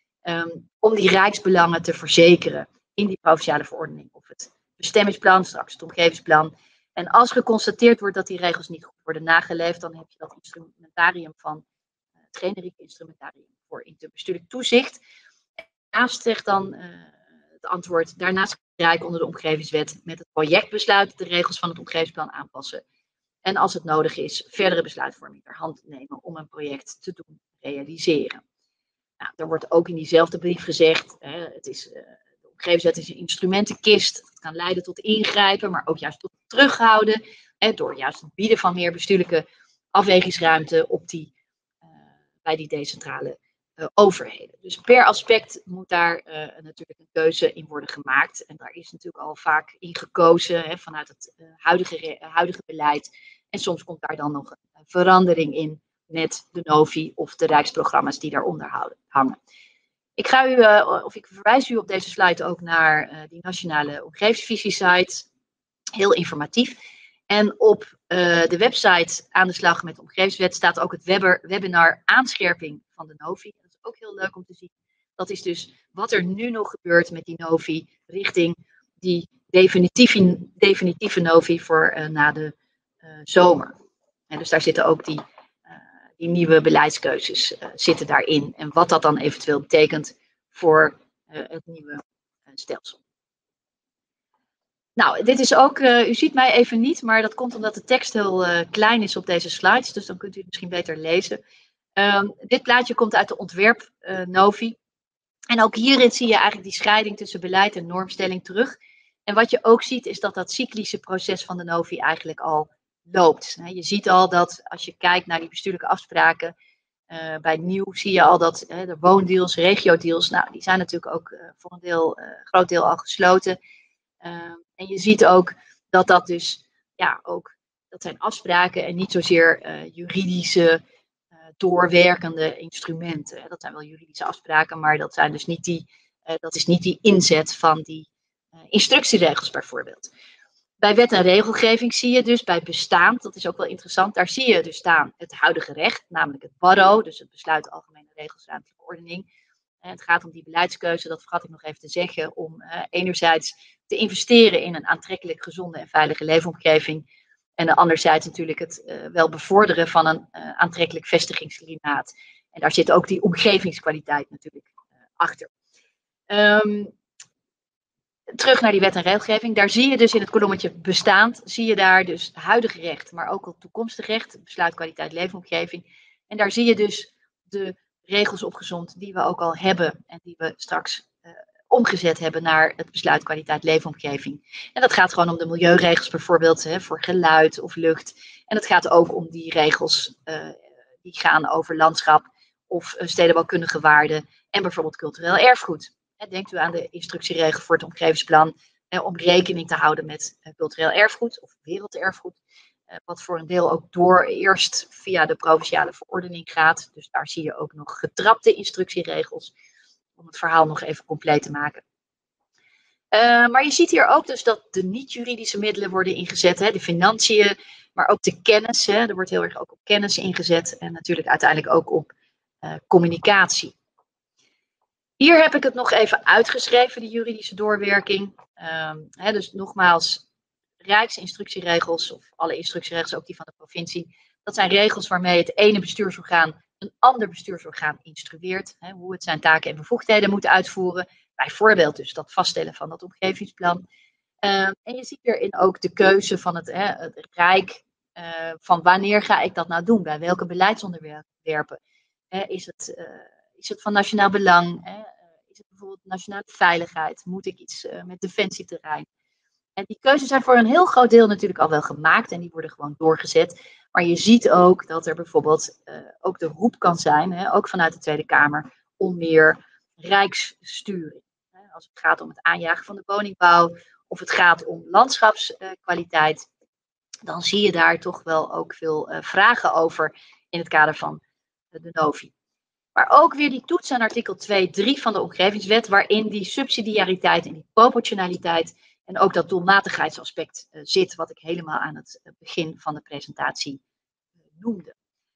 um, om die rijksbelangen te verzekeren in die provinciale verordening of het bestemmingsplan, straks het omgevingsplan. En als geconstateerd wordt dat die regels niet goed worden nageleefd, dan heb je dat instrumentarium van uh, het generieke instrumentarium voor interbestuurlijk toezicht. Daarnaast zegt dan uh, het antwoord, daarnaast kan het Rijk onder de omgevingswet met het projectbesluit de regels van het omgevingsplan aanpassen. En als het nodig is, verdere besluitvorming ter hand nemen om een project te doen realiseren. Nou, er wordt ook in diezelfde brief gezegd, hè, het is, uh, de omgevingswet is een instrumentenkist. Het kan leiden tot ingrijpen, maar ook juist tot terughouden. Hè, door juist het bieden van meer bestuurlijke afwegingsruimte op die, uh, bij die decentrale uh, overheden. Dus per aspect moet daar uh, natuurlijk een keuze in worden gemaakt. En daar is natuurlijk al vaak in gekozen hè, vanuit het uh, huidige, uh, huidige beleid. En soms komt daar dan nog een verandering in met de Novi of de rijksprogramma's die daaronder houden, hangen. Ik ga u, uh, of ik verwijs u op deze slide ook naar uh, die nationale omgevingsvisie-site. Heel informatief. En op uh, de website Aan de slag met de omgevingswet staat ook het webber, webinar aanscherping van de Novi. Dat is ook heel leuk om te zien. Dat is dus wat er nu nog gebeurt met die Novi richting die definitieve, definitieve Novi voor uh, na de uh, zomer. En dus daar zitten ook die, uh, die nieuwe beleidskeuzes uh, zitten daarin. En wat dat dan eventueel betekent voor uh, het nieuwe uh, stelsel. Nou, dit is ook, uh, u ziet mij even niet, maar dat komt omdat de tekst heel uh, klein is op deze slides, dus dan kunt u het misschien beter lezen. Um, dit plaatje komt uit de ontwerp uh, Novi. En ook hierin zie je eigenlijk die scheiding tussen beleid en normstelling terug. En wat je ook ziet is dat dat cyclische proces van de Novi eigenlijk al loopt. Je ziet al dat als je kijkt naar die bestuurlijke afspraken, uh, bij nieuw zie je al dat uh, de woondeals, regiodeals, nou die zijn natuurlijk ook uh, voor een deel, uh, groot deel al gesloten. Uh, en je ziet ook dat dat dus, ja ook, dat zijn afspraken en niet zozeer uh, juridische doorwerkende instrumenten. Dat zijn wel juridische afspraken, maar dat, zijn dus niet die, uh, dat is niet die inzet van die uh, instructieregels bijvoorbeeld. Bij wet en regelgeving zie je dus bij bestaand, dat is ook wel interessant, daar zie je dus staan het huidige recht, namelijk het B A R O, dus het besluit Algemene Regels Ruimtelijke Ordening. En het gaat om die beleidskeuze, dat vergat ik nog even te zeggen, om uh, enerzijds te investeren in een aantrekkelijk, gezonde en veilige leefomgeving. En anderzijds natuurlijk het uh, wel bevorderen van een uh, aantrekkelijk vestigingsklimaat. En daar zit ook die omgevingskwaliteit natuurlijk uh, achter. Um, terug naar die wet en regelgeving. Daar zie je dus in het kolommetje bestaand, zie je daar dus huidige recht, maar ook al toekomstig recht, besluit kwaliteit leefomgeving. En daar zie je dus de regels opgezomd die we ook al hebben en die we straks uh, omgezet hebben naar het besluit kwaliteit leefomgeving. En dat gaat gewoon om de milieuregels bijvoorbeeld, hè, voor geluid of lucht. En het gaat ook om die regels uh, die gaan over landschap of uh, stedenbouwkundige waarden en bijvoorbeeld cultureel erfgoed. En denkt u aan de instructieregel voor het omgevingsplan eh, om rekening te houden met uh, cultureel erfgoed of werelderfgoed. Uh, wat voor een deel ook door eerst via de provinciale verordening gaat. Dus daar zie je ook nog getrapte instructieregels. Om het verhaal nog even compleet te maken. Uh, maar je ziet hier ook dus dat de niet-juridische middelen worden ingezet. Hè, de financiën, maar ook de kennis. Hè, er wordt heel erg ook op kennis ingezet. En natuurlijk uiteindelijk ook op uh, communicatie. Hier heb ik het nog even uitgeschreven, de juridische doorwerking. Um, hè, dus nogmaals, Rijksinstructieregels, of alle instructieregels, ook die van de provincie. Dat zijn regels waarmee het ene bestuursorgaan een ander bestuursorgaan instrueert. Hè, hoe het zijn taken en bevoegdheden moet uitvoeren. Bijvoorbeeld dus dat vaststellen van dat omgevingsplan. Uh, en je ziet hierin ook de keuze van het, hè, het Rijk. Uh, van wanneer ga ik dat nou doen? Bij welke beleidsonderwerpen? Uh, is, het, uh, is het van nationaal belang? Uh, is het bijvoorbeeld nationale veiligheid? Moet ik iets uh, met defensieterrein? En die keuzes zijn voor een heel groot deel natuurlijk al wel gemaakt. En die worden gewoon doorgezet. Maar je ziet ook dat er bijvoorbeeld uh, ook de roep kan zijn, hè, ook vanuit de Tweede Kamer, om meer rijkssturing. Hè, als het gaat om het aanjagen van de woningbouw of het gaat om landschapskwaliteit, uh, dan zie je daar toch wel ook veel uh, vragen over in het kader van uh, de Novi. Maar ook weer die toets aan artikel twee punt drie van de Omgevingswet, waarin die subsidiariteit en die proportionaliteit en ook dat doelmatigheidsaspect uh, zit, wat ik helemaal aan het uh, begin van de presentatie uh, noemde.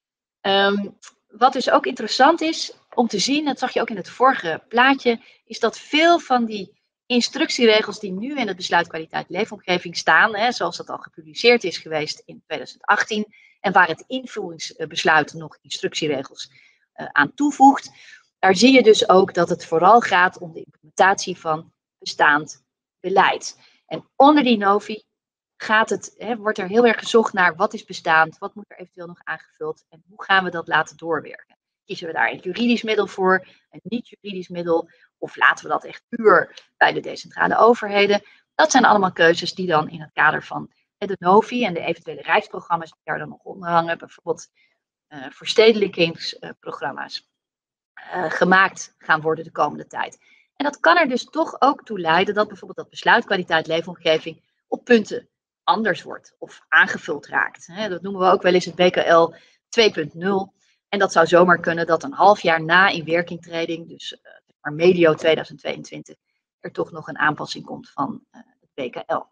Um, wat dus ook interessant is om te zien, dat zag je ook in het vorige plaatje, is dat veel van die instructieregels die nu in het besluit kwaliteit leefomgeving staan, hè, zoals dat al gepubliceerd is geweest in tweeduizend achttien, en waar het invoeringsbesluit nog instructieregels uh, aan toevoegt, daar zie je dus ook dat het vooral gaat om de implementatie van bestaand beleid. En onder die Novi gaat het, hè, wordt er heel erg gezocht naar wat is bestaand, wat moet er eventueel nog aangevuld en hoe gaan we dat laten doorwerken. Kiezen we daar een juridisch middel voor, een niet-juridisch middel, of laten we dat echt puur bij de decentrale overheden? Dat zijn allemaal keuzes die dan in het kader van de Novi en de eventuele rijksprogramma's die daar dan nog onder hangen, bijvoorbeeld uh, verstedelijkingsprogramma's, uh, gemaakt gaan worden de komende tijd. En dat kan er dus toch ook toe leiden dat bijvoorbeeld dat besluit kwaliteit leefomgeving op punten anders wordt of aangevuld raakt. Dat noemen we ook wel eens het B K L twee punt nul. En dat zou zomaar kunnen dat een half jaar na inwerkingtreding, dus uh, medio tweeduizend tweeëntwintig, er toch nog een aanpassing komt van uh, het B K L.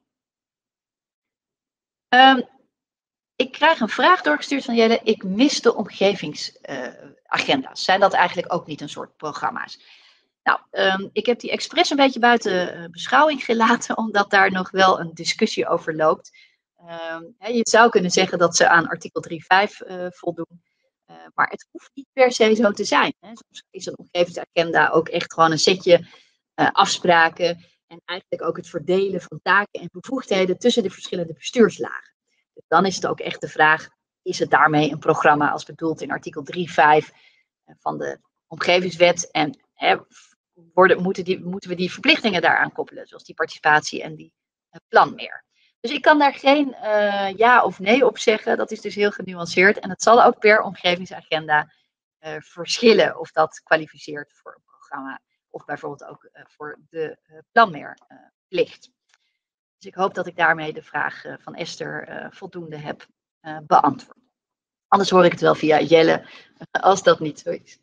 Um, ik krijg een vraag doorgestuurd van Jelle. Ik mis de omgevingsagenda's. Uh, Zijn dat eigenlijk ook niet een soort programma's? Nou, um, ik heb die expres een beetje buiten uh, beschouwing gelaten, omdat daar nog wel een discussie over loopt. Um, hè, je zou kunnen zeggen dat ze aan artikel drie punt vijf uh, voldoen, uh, maar het hoeft niet per se zo te zijn. Hè. Soms is een omgevingsagenda ook echt gewoon een setje uh, afspraken En eigenlijk ook het verdelen van taken en bevoegdheden tussen de verschillende bestuurslagen. Dus dan is het ook echt de vraag, is het daarmee een programma als bedoeld in artikel drie vijf van de omgevingswet? En hè, worden, moeten, die, moeten we die verplichtingen daaraan koppelen, zoals die participatie en die uh, planmeer. Dus ik kan daar geen uh, ja of nee op zeggen. Dat is dus heel genuanceerd. En het zal ook per omgevingsagenda uh, verschillen of dat kwalificeert voor een programma. Of bijvoorbeeld ook uh, voor de uh, planmeerplicht. Uh, dus ik hoop dat ik daarmee de vraag uh, van Esther uh, voldoende heb uh, beantwoord. Anders hoor ik het wel via Jelle, uh, als dat niet zo is.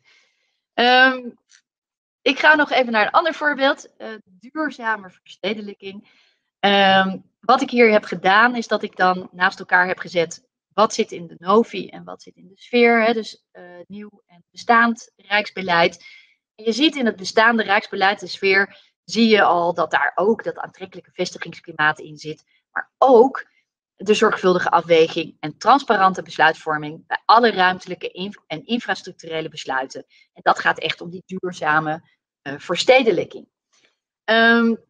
Um, ik ga nog even naar een ander voorbeeld. Uh, duurzame verstedelijking. Um, wat ik hier heb gedaan, is dat ik dan naast elkaar heb gezet wat zit in de Novi en wat zit in de sfeer. Hè? Dus uh, nieuw en bestaand rijksbeleid. En je ziet in het bestaande rijksbeleid, de sfeer, zie je al dat daar ook dat aantrekkelijke vestigingsklimaat in zit. Maar ook de zorgvuldige afweging en transparante besluitvorming bij alle ruimtelijke inf- en infrastructurele besluiten. En dat gaat echt om die duurzame uh, verstedelijking. Um,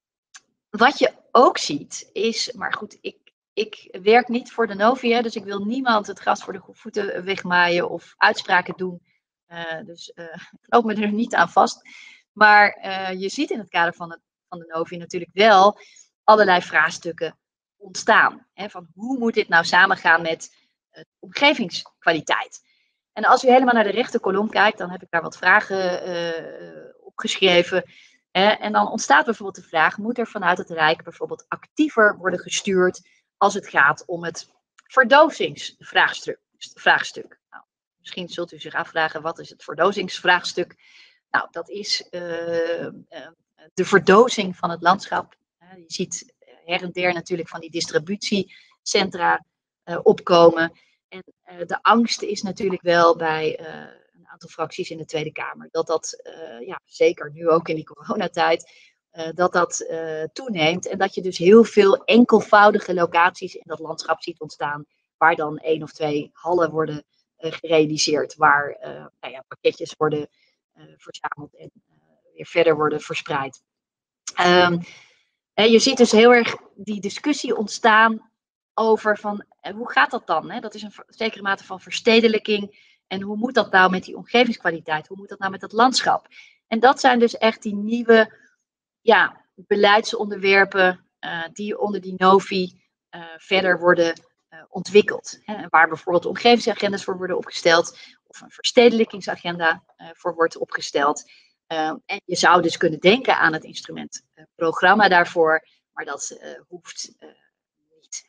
wat je ook ziet is, maar goed, ik, ik werk niet voor de Novi, dus ik wil niemand het gras voor de voeten wegmaaien of uitspraken doen. Uh, dus uh, ik loop me er niet aan vast. Maar uh, je ziet in het kader van, het, van de Novi natuurlijk wel allerlei vraagstukken ontstaan. Hè, van hoe moet dit nou samengaan met uh, omgevingskwaliteit? En als u helemaal naar de rechter kolom kijkt, dan heb ik daar wat vragen uh, opgeschreven. Uh, en dan ontstaat bijvoorbeeld de vraag, moet er vanuit het Rijk bijvoorbeeld actiever worden gestuurd als het gaat om het verdovingsvraagstuk? Vraagstuk. Nou, misschien zult u zich afvragen, wat is het verdovingsvraagstuk? Nou, dat is uh, uh, de verdozing van het landschap. Uh, je ziet her en der natuurlijk van die distributiecentra uh, opkomen. En uh, de angst is natuurlijk wel bij uh, een aantal fracties in de Tweede Kamer, dat dat, uh, ja, zeker nu ook in die coronatijd, uh, dat dat uh, toeneemt. En dat je dus heel veel enkelvoudige locaties in dat landschap ziet ontstaan, waar dan één of twee hallen worden uh, gerealiseerd, waar uh, nou ja, pakketjes worden uh, verzameld en uh, weer verder worden verspreid. Um, en je ziet dus heel erg die discussie ontstaan over van, hoe gaat dat dan? Hè? Dat is een zekere mate van verstedelijking. En hoe moet dat nou met die omgevingskwaliteit? Hoe moet dat nou met het landschap? En dat zijn dus echt die nieuwe ja, beleidsonderwerpen uh, die onder die Novi uh, verder worden uh, ontwikkeld. Hè? Waar bijvoorbeeld omgevingsagendas voor worden opgesteld. Of een verstedelijkingsagenda uh, voor wordt opgesteld. Uh, en je zou dus kunnen denken aan het instrument uh, programma daarvoor. Maar dat uh, hoeft uh, niet.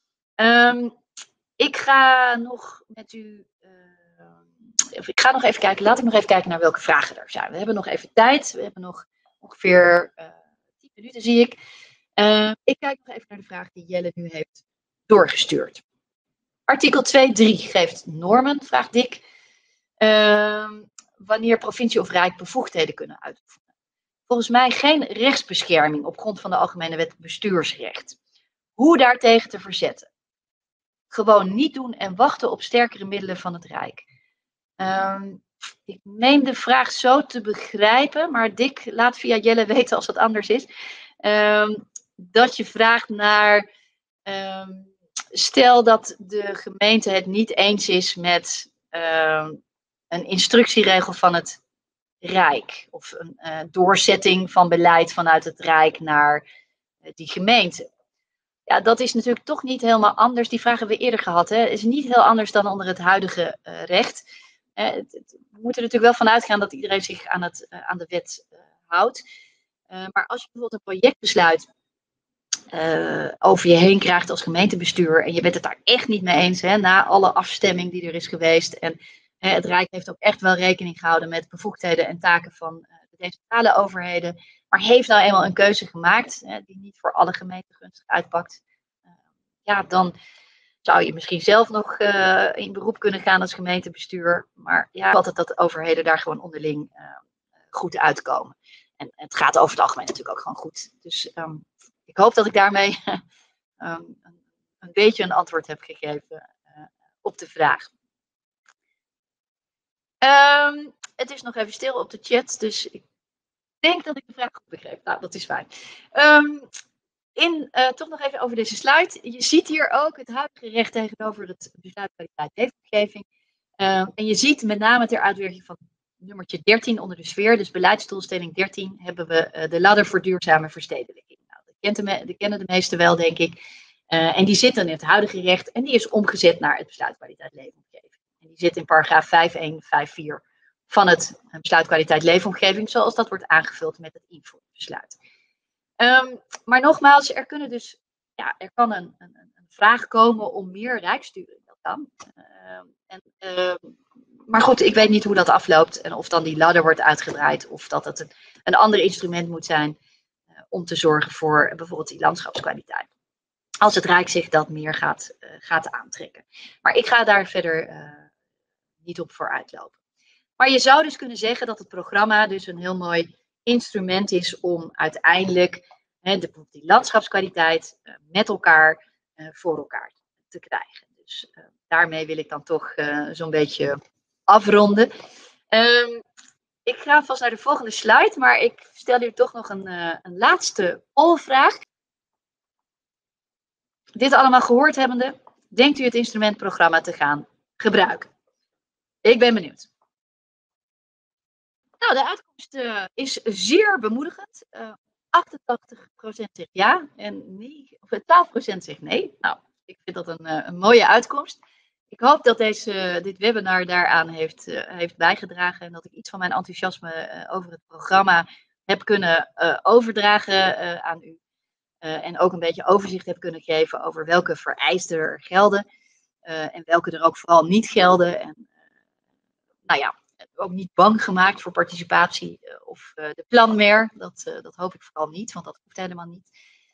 Um, ik ga nog met u. Uh, ik ga nog even kijken. Laat ik nog even kijken naar welke vragen er zijn. We hebben nog even tijd. We hebben nog ongeveer uh, tien minuten, zie ik. Uh, ik kijk nog even naar de vraag die Jelle nu heeft doorgestuurd. Artikel twee punt drie geeft normen, vraagt Dick. Uh, wanneer provincie of rijk bevoegdheden kunnen uitoefenen. Volgens mij geen rechtsbescherming op grond van de Algemene Wet bestuursrecht. Hoe daartegen te verzetten? Gewoon niet doen en wachten op sterkere middelen van het Rijk. Um, ik meen de vraag zo te begrijpen, maar Dick laat via Jelle weten als het anders is. Um, dat je vraagt naar, um, stel dat de gemeente het niet eens is met um, een instructieregel van het Rijk. Of een uh, doorzetting van beleid vanuit het Rijk naar uh, die gemeente. Ja, dat is natuurlijk toch niet helemaal anders. Die vragen hebben we eerder gehad. Het is niet heel anders dan onder het huidige uh, recht. Uh, het, het, we moeten er natuurlijk wel van uitgaan dat iedereen zich aan, het, uh, aan de wet uh, houdt. Uh, maar als je bijvoorbeeld een projectbesluit uh, over je heen krijgt als gemeentebestuur en je bent het daar echt niet mee eens, hè, na alle afstemming die er is geweest. En hè, het Rijk heeft ook echt wel rekening gehouden met bevoegdheden en taken van uh, de decentrale overheden. Maar heeft nou eenmaal een keuze gemaakt hè, die niet voor alle gemeenten gunstig uitpakt. Uh, ja, dan zou je misschien zelf nog uh, in beroep kunnen gaan als gemeentebestuur. Maar ja, altijd dat de overheden daar gewoon onderling uh, goed uitkomen. En het gaat over het algemeen natuurlijk ook gewoon goed. Dus um, ik hoop dat ik daarmee um, een, een beetje een antwoord heb gegeven uh, op de vraag. Um, het is nog even stil op de chat, dus ik denk dat ik de vraag goed begreep. Nou, dat is fijn. Um, in, uh, toch nog even over deze slide. Je ziet hier ook het huidige recht tegenover het besluit kwaliteit leefomgeving. Uh, en je ziet met name ter uitwerking van nummertje dertien onder de sfeer, dus beleidsdoelstelling dertien, hebben we uh, de ladder voor duurzame verstedelijking. Nou, dat, kent de, dat kennen de meesten wel, denk ik. Uh, en die zit dan in het huidige recht en die is omgezet naar het besluit kwaliteit leefomgeving. En die zit in paragraaf vijf één vijf vier van het besluit kwaliteit leefomgeving, zoals dat wordt aangevuld met het invoeringsbesluit. Um, maar nogmaals, er kunnen dus, ja, er kan een, een, een vraag komen om meer rijkssturing. Dat kan. Uh, en, uh, maar goed, ik weet niet hoe dat afloopt en of dan die ladder wordt uitgedraaid of dat het een, een ander instrument moet zijn uh, om te zorgen voor uh, bijvoorbeeld die landschapskwaliteit. Als het Rijk zich dat meer gaat, uh, gaat aantrekken. Maar ik ga daar verder uh, niet op vooruit lopen. Maar je zou dus kunnen zeggen dat het programma dus een heel mooi instrument is om uiteindelijk hè, de, die landschapskwaliteit uh, met elkaar uh, voor elkaar te krijgen. Dus uh, daarmee wil ik dan toch uh, zo'n beetje afronden. Um, ik ga vast naar de volgende slide, maar ik stel hier toch nog een, uh, een laatste polvraag. Dit allemaal gehoord hebbende, denkt u het instrumentprogramma te gaan gebruiken? Ik ben benieuwd. Nou, de uitkomst uh, is zeer bemoedigend. Uh, achtentachtig procent zegt ja en negen, of twaalf procent zegt nee. Nou, ik vind dat een, uh, een mooie uitkomst. Ik hoop dat deze, dit webinar daaraan heeft, uh, heeft bijgedragen en dat ik iets van mijn enthousiasme uh, over het programma heb kunnen uh, overdragen uh, aan u. Uh, en ook een beetje overzicht heb kunnen geven over welke vereisten er gelden uh, en welke er ook vooral niet gelden. En uh, nou ja, ook niet bang gemaakt voor participatie uh, of uh, de planmer. Dat, uh, dat hoop ik vooral niet, want dat hoeft helemaal niet.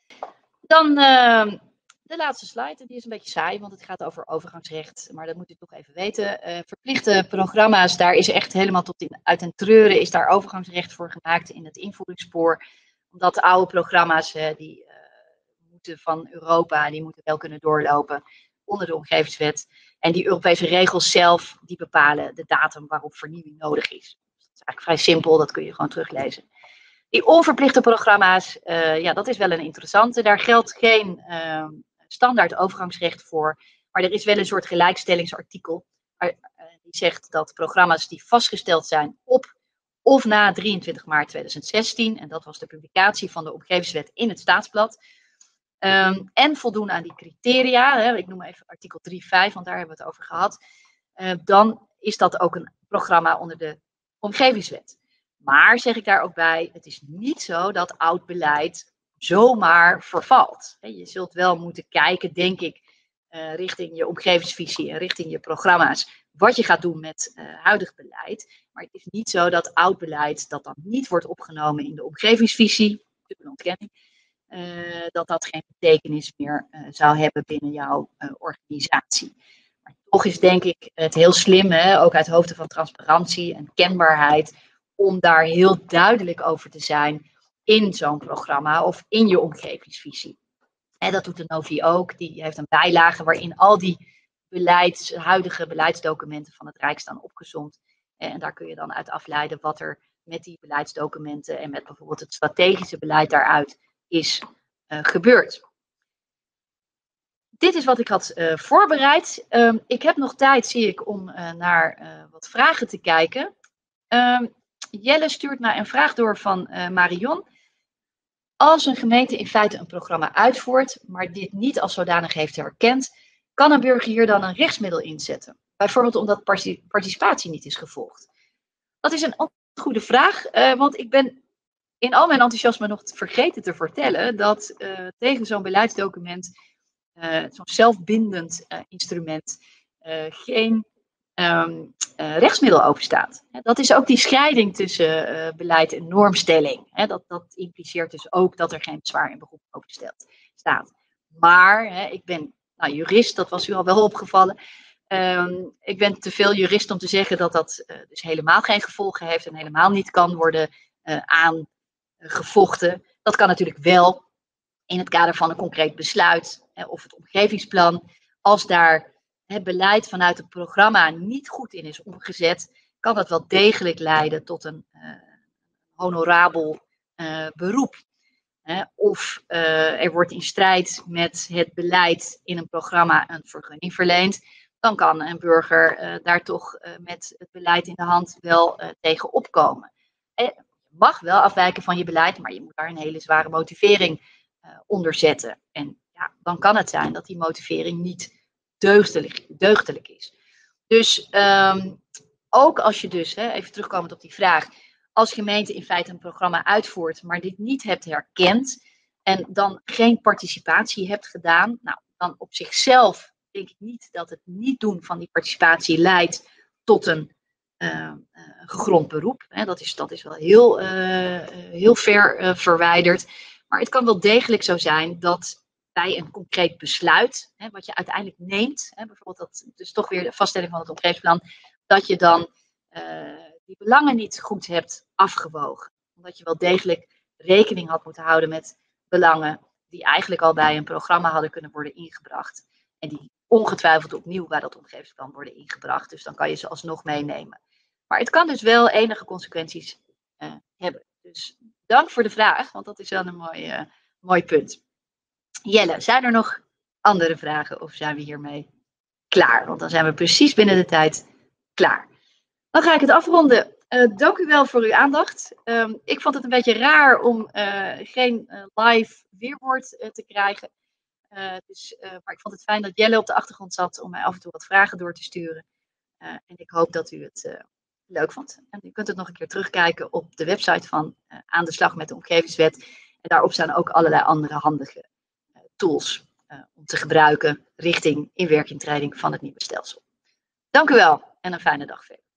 Dan uh, de laatste slide, die is een beetje saai, want het gaat over overgangsrecht. Maar dat moet u toch even weten. Uh, verplichte programma's, daar is echt helemaal tot in, uit den treuren is daar overgangsrecht voor gemaakt in het invoeringsspoor. Omdat de oude programma's, uh, die uh, moeten van Europa, die moeten wel kunnen doorlopen onder de omgevingswet. En die Europese regels zelf, die bepalen de datum waarop vernieuwing nodig is. Dat is eigenlijk vrij simpel, dat kun je gewoon teruglezen. Die onverplichte programma's, uh, ja, dat is wel een interessante. Daar geldt geen uh, standaard overgangsrecht voor. Maar er is wel een soort gelijkstellingsartikel. Uh, die zegt dat programma's die vastgesteld zijn op of na drieëntwintig maart tweeduizend zestien. En dat was de publicatie van de omgevingswet in het Staatsblad. Um, en voldoen aan die criteria, hè, ik noem even artikel drie punt vijf, want daar hebben we het over gehad. Uh, dan is dat ook een programma onder de omgevingswet. Maar, zeg ik daar ook bij, het is niet zo dat oud beleid zomaar vervalt. Je zult wel moeten kijken, denk ik, uh, richting je omgevingsvisie en richting je programma's, wat je gaat doen met uh, huidig beleid. Maar het is niet zo dat oud beleid dat dan niet wordt opgenomen in de omgevingsvisie, een ontkenning, uh, dat dat geen betekenis meer uh, zou hebben binnen jouw uh, organisatie. Maar toch is denk ik het heel slim, hè, ook uit hoofde van transparantie en kenbaarheid, om daar heel duidelijk over te zijn in zo'n programma of in je omgevingsvisie. En dat doet de Novi ook. Die heeft een bijlage waarin al die beleids, huidige beleidsdocumenten van het Rijk staan opgezomd. En daar kun je dan uit afleiden wat er met die beleidsdocumenten en met bijvoorbeeld het strategische beleid daaruit is uh, gebeurd. Dit is wat ik had uh, voorbereid. Um, ik heb nog tijd, zie ik, om uh, naar uh, wat vragen te kijken. Um, Jelle stuurt mij een vraag door van uh, Marion. Als een gemeente in feite een programma uitvoert, maar dit niet als zodanig heeft erkend, kan een burger hier dan een rechtsmiddel inzetten? Bijvoorbeeld omdat participatie niet is gevolgd. Dat is een goede vraag, uh, want ik ben in al mijn enthousiasme nog vergeten te vertellen dat uh, tegen zo'n beleidsdocument, uh, zo'n zelfbindend uh, instrument, uh, geen Um, uh, rechtsmiddel openstaat. Dat is ook die scheiding tussen uh, beleid en normstelling. He, dat, dat impliceert dus ook dat er geen bezwaar in beroep opgesteld staat. Maar he, ik ben nou, jurist, dat was u al wel opgevallen. Um, ik ben te veel jurist om te zeggen dat dat uh, dus helemaal geen gevolgen heeft en helemaal niet kan worden uh, aangevochten. Dat kan natuurlijk wel in het kader van een concreet besluit hè, of het omgevingsplan. Als daar het beleid vanuit het programma niet goed in is omgezet, kan dat wel degelijk leiden tot een uh, honorabel uh, beroep. Hè? Of uh, er wordt in strijd met het beleid in een programma een vergunning verleend. Dan kan een burger uh, daar toch uh, met het beleid in de hand wel uh, tegen opkomen. En je mag wel afwijken van je beleid, maar je moet daar een hele zware motivering uh, onder zetten. En ja, dan kan het zijn dat die motivering niet deugdelijk, deugdelijk is. Dus um, ook als je dus, hè, even terugkomend op die vraag, als gemeente in feite een programma uitvoert, maar dit niet hebt herkend en dan geen participatie hebt gedaan, nou, dan op zichzelf denk ik niet dat het niet doen van die participatie leidt tot een uh, uh, gegrond beroep. Hè. Dat is, dat is wel heel, uh, heel ver uh, verwijderd. Maar het kan wel degelijk zo zijn dat bij een concreet besluit, hè, wat je uiteindelijk neemt, hè, bijvoorbeeld dat, dus toch weer de vaststelling van het omgevingsplan, dat je dan uh, die belangen niet goed hebt afgewogen. Omdat je wel degelijk rekening had moeten houden met belangen die eigenlijk al bij een programma hadden kunnen worden ingebracht. En die ongetwijfeld opnieuw bij dat omgevingsplan worden ingebracht. Dus dan kan je ze alsnog meenemen. Maar het kan dus wel enige consequenties uh, hebben. Dus dank voor de vraag, want dat is wel een mooi, uh, mooi punt. Jelle, zijn er nog andere vragen of zijn we hiermee klaar? Want dan zijn we precies binnen de tijd klaar. Dan ga ik het afronden. Uh, dank u wel voor uw aandacht. Um, ik vond het een beetje raar om uh, geen uh, live weerwoord uh, te krijgen. Uh, dus, uh, maar ik vond het fijn dat Jelle op de achtergrond zat om mij af en toe wat vragen door te sturen. Uh, en ik hoop dat u het uh, leuk vond. En u kunt het nog een keer terugkijken op de website van uh, Aan de Slag met de Omgevingswet. En daarop staan ook allerlei andere handige uh, tools uh, om te gebruiken richting inwerkingtreding van het nieuwe stelsel. Dank u wel en een fijne dag verder.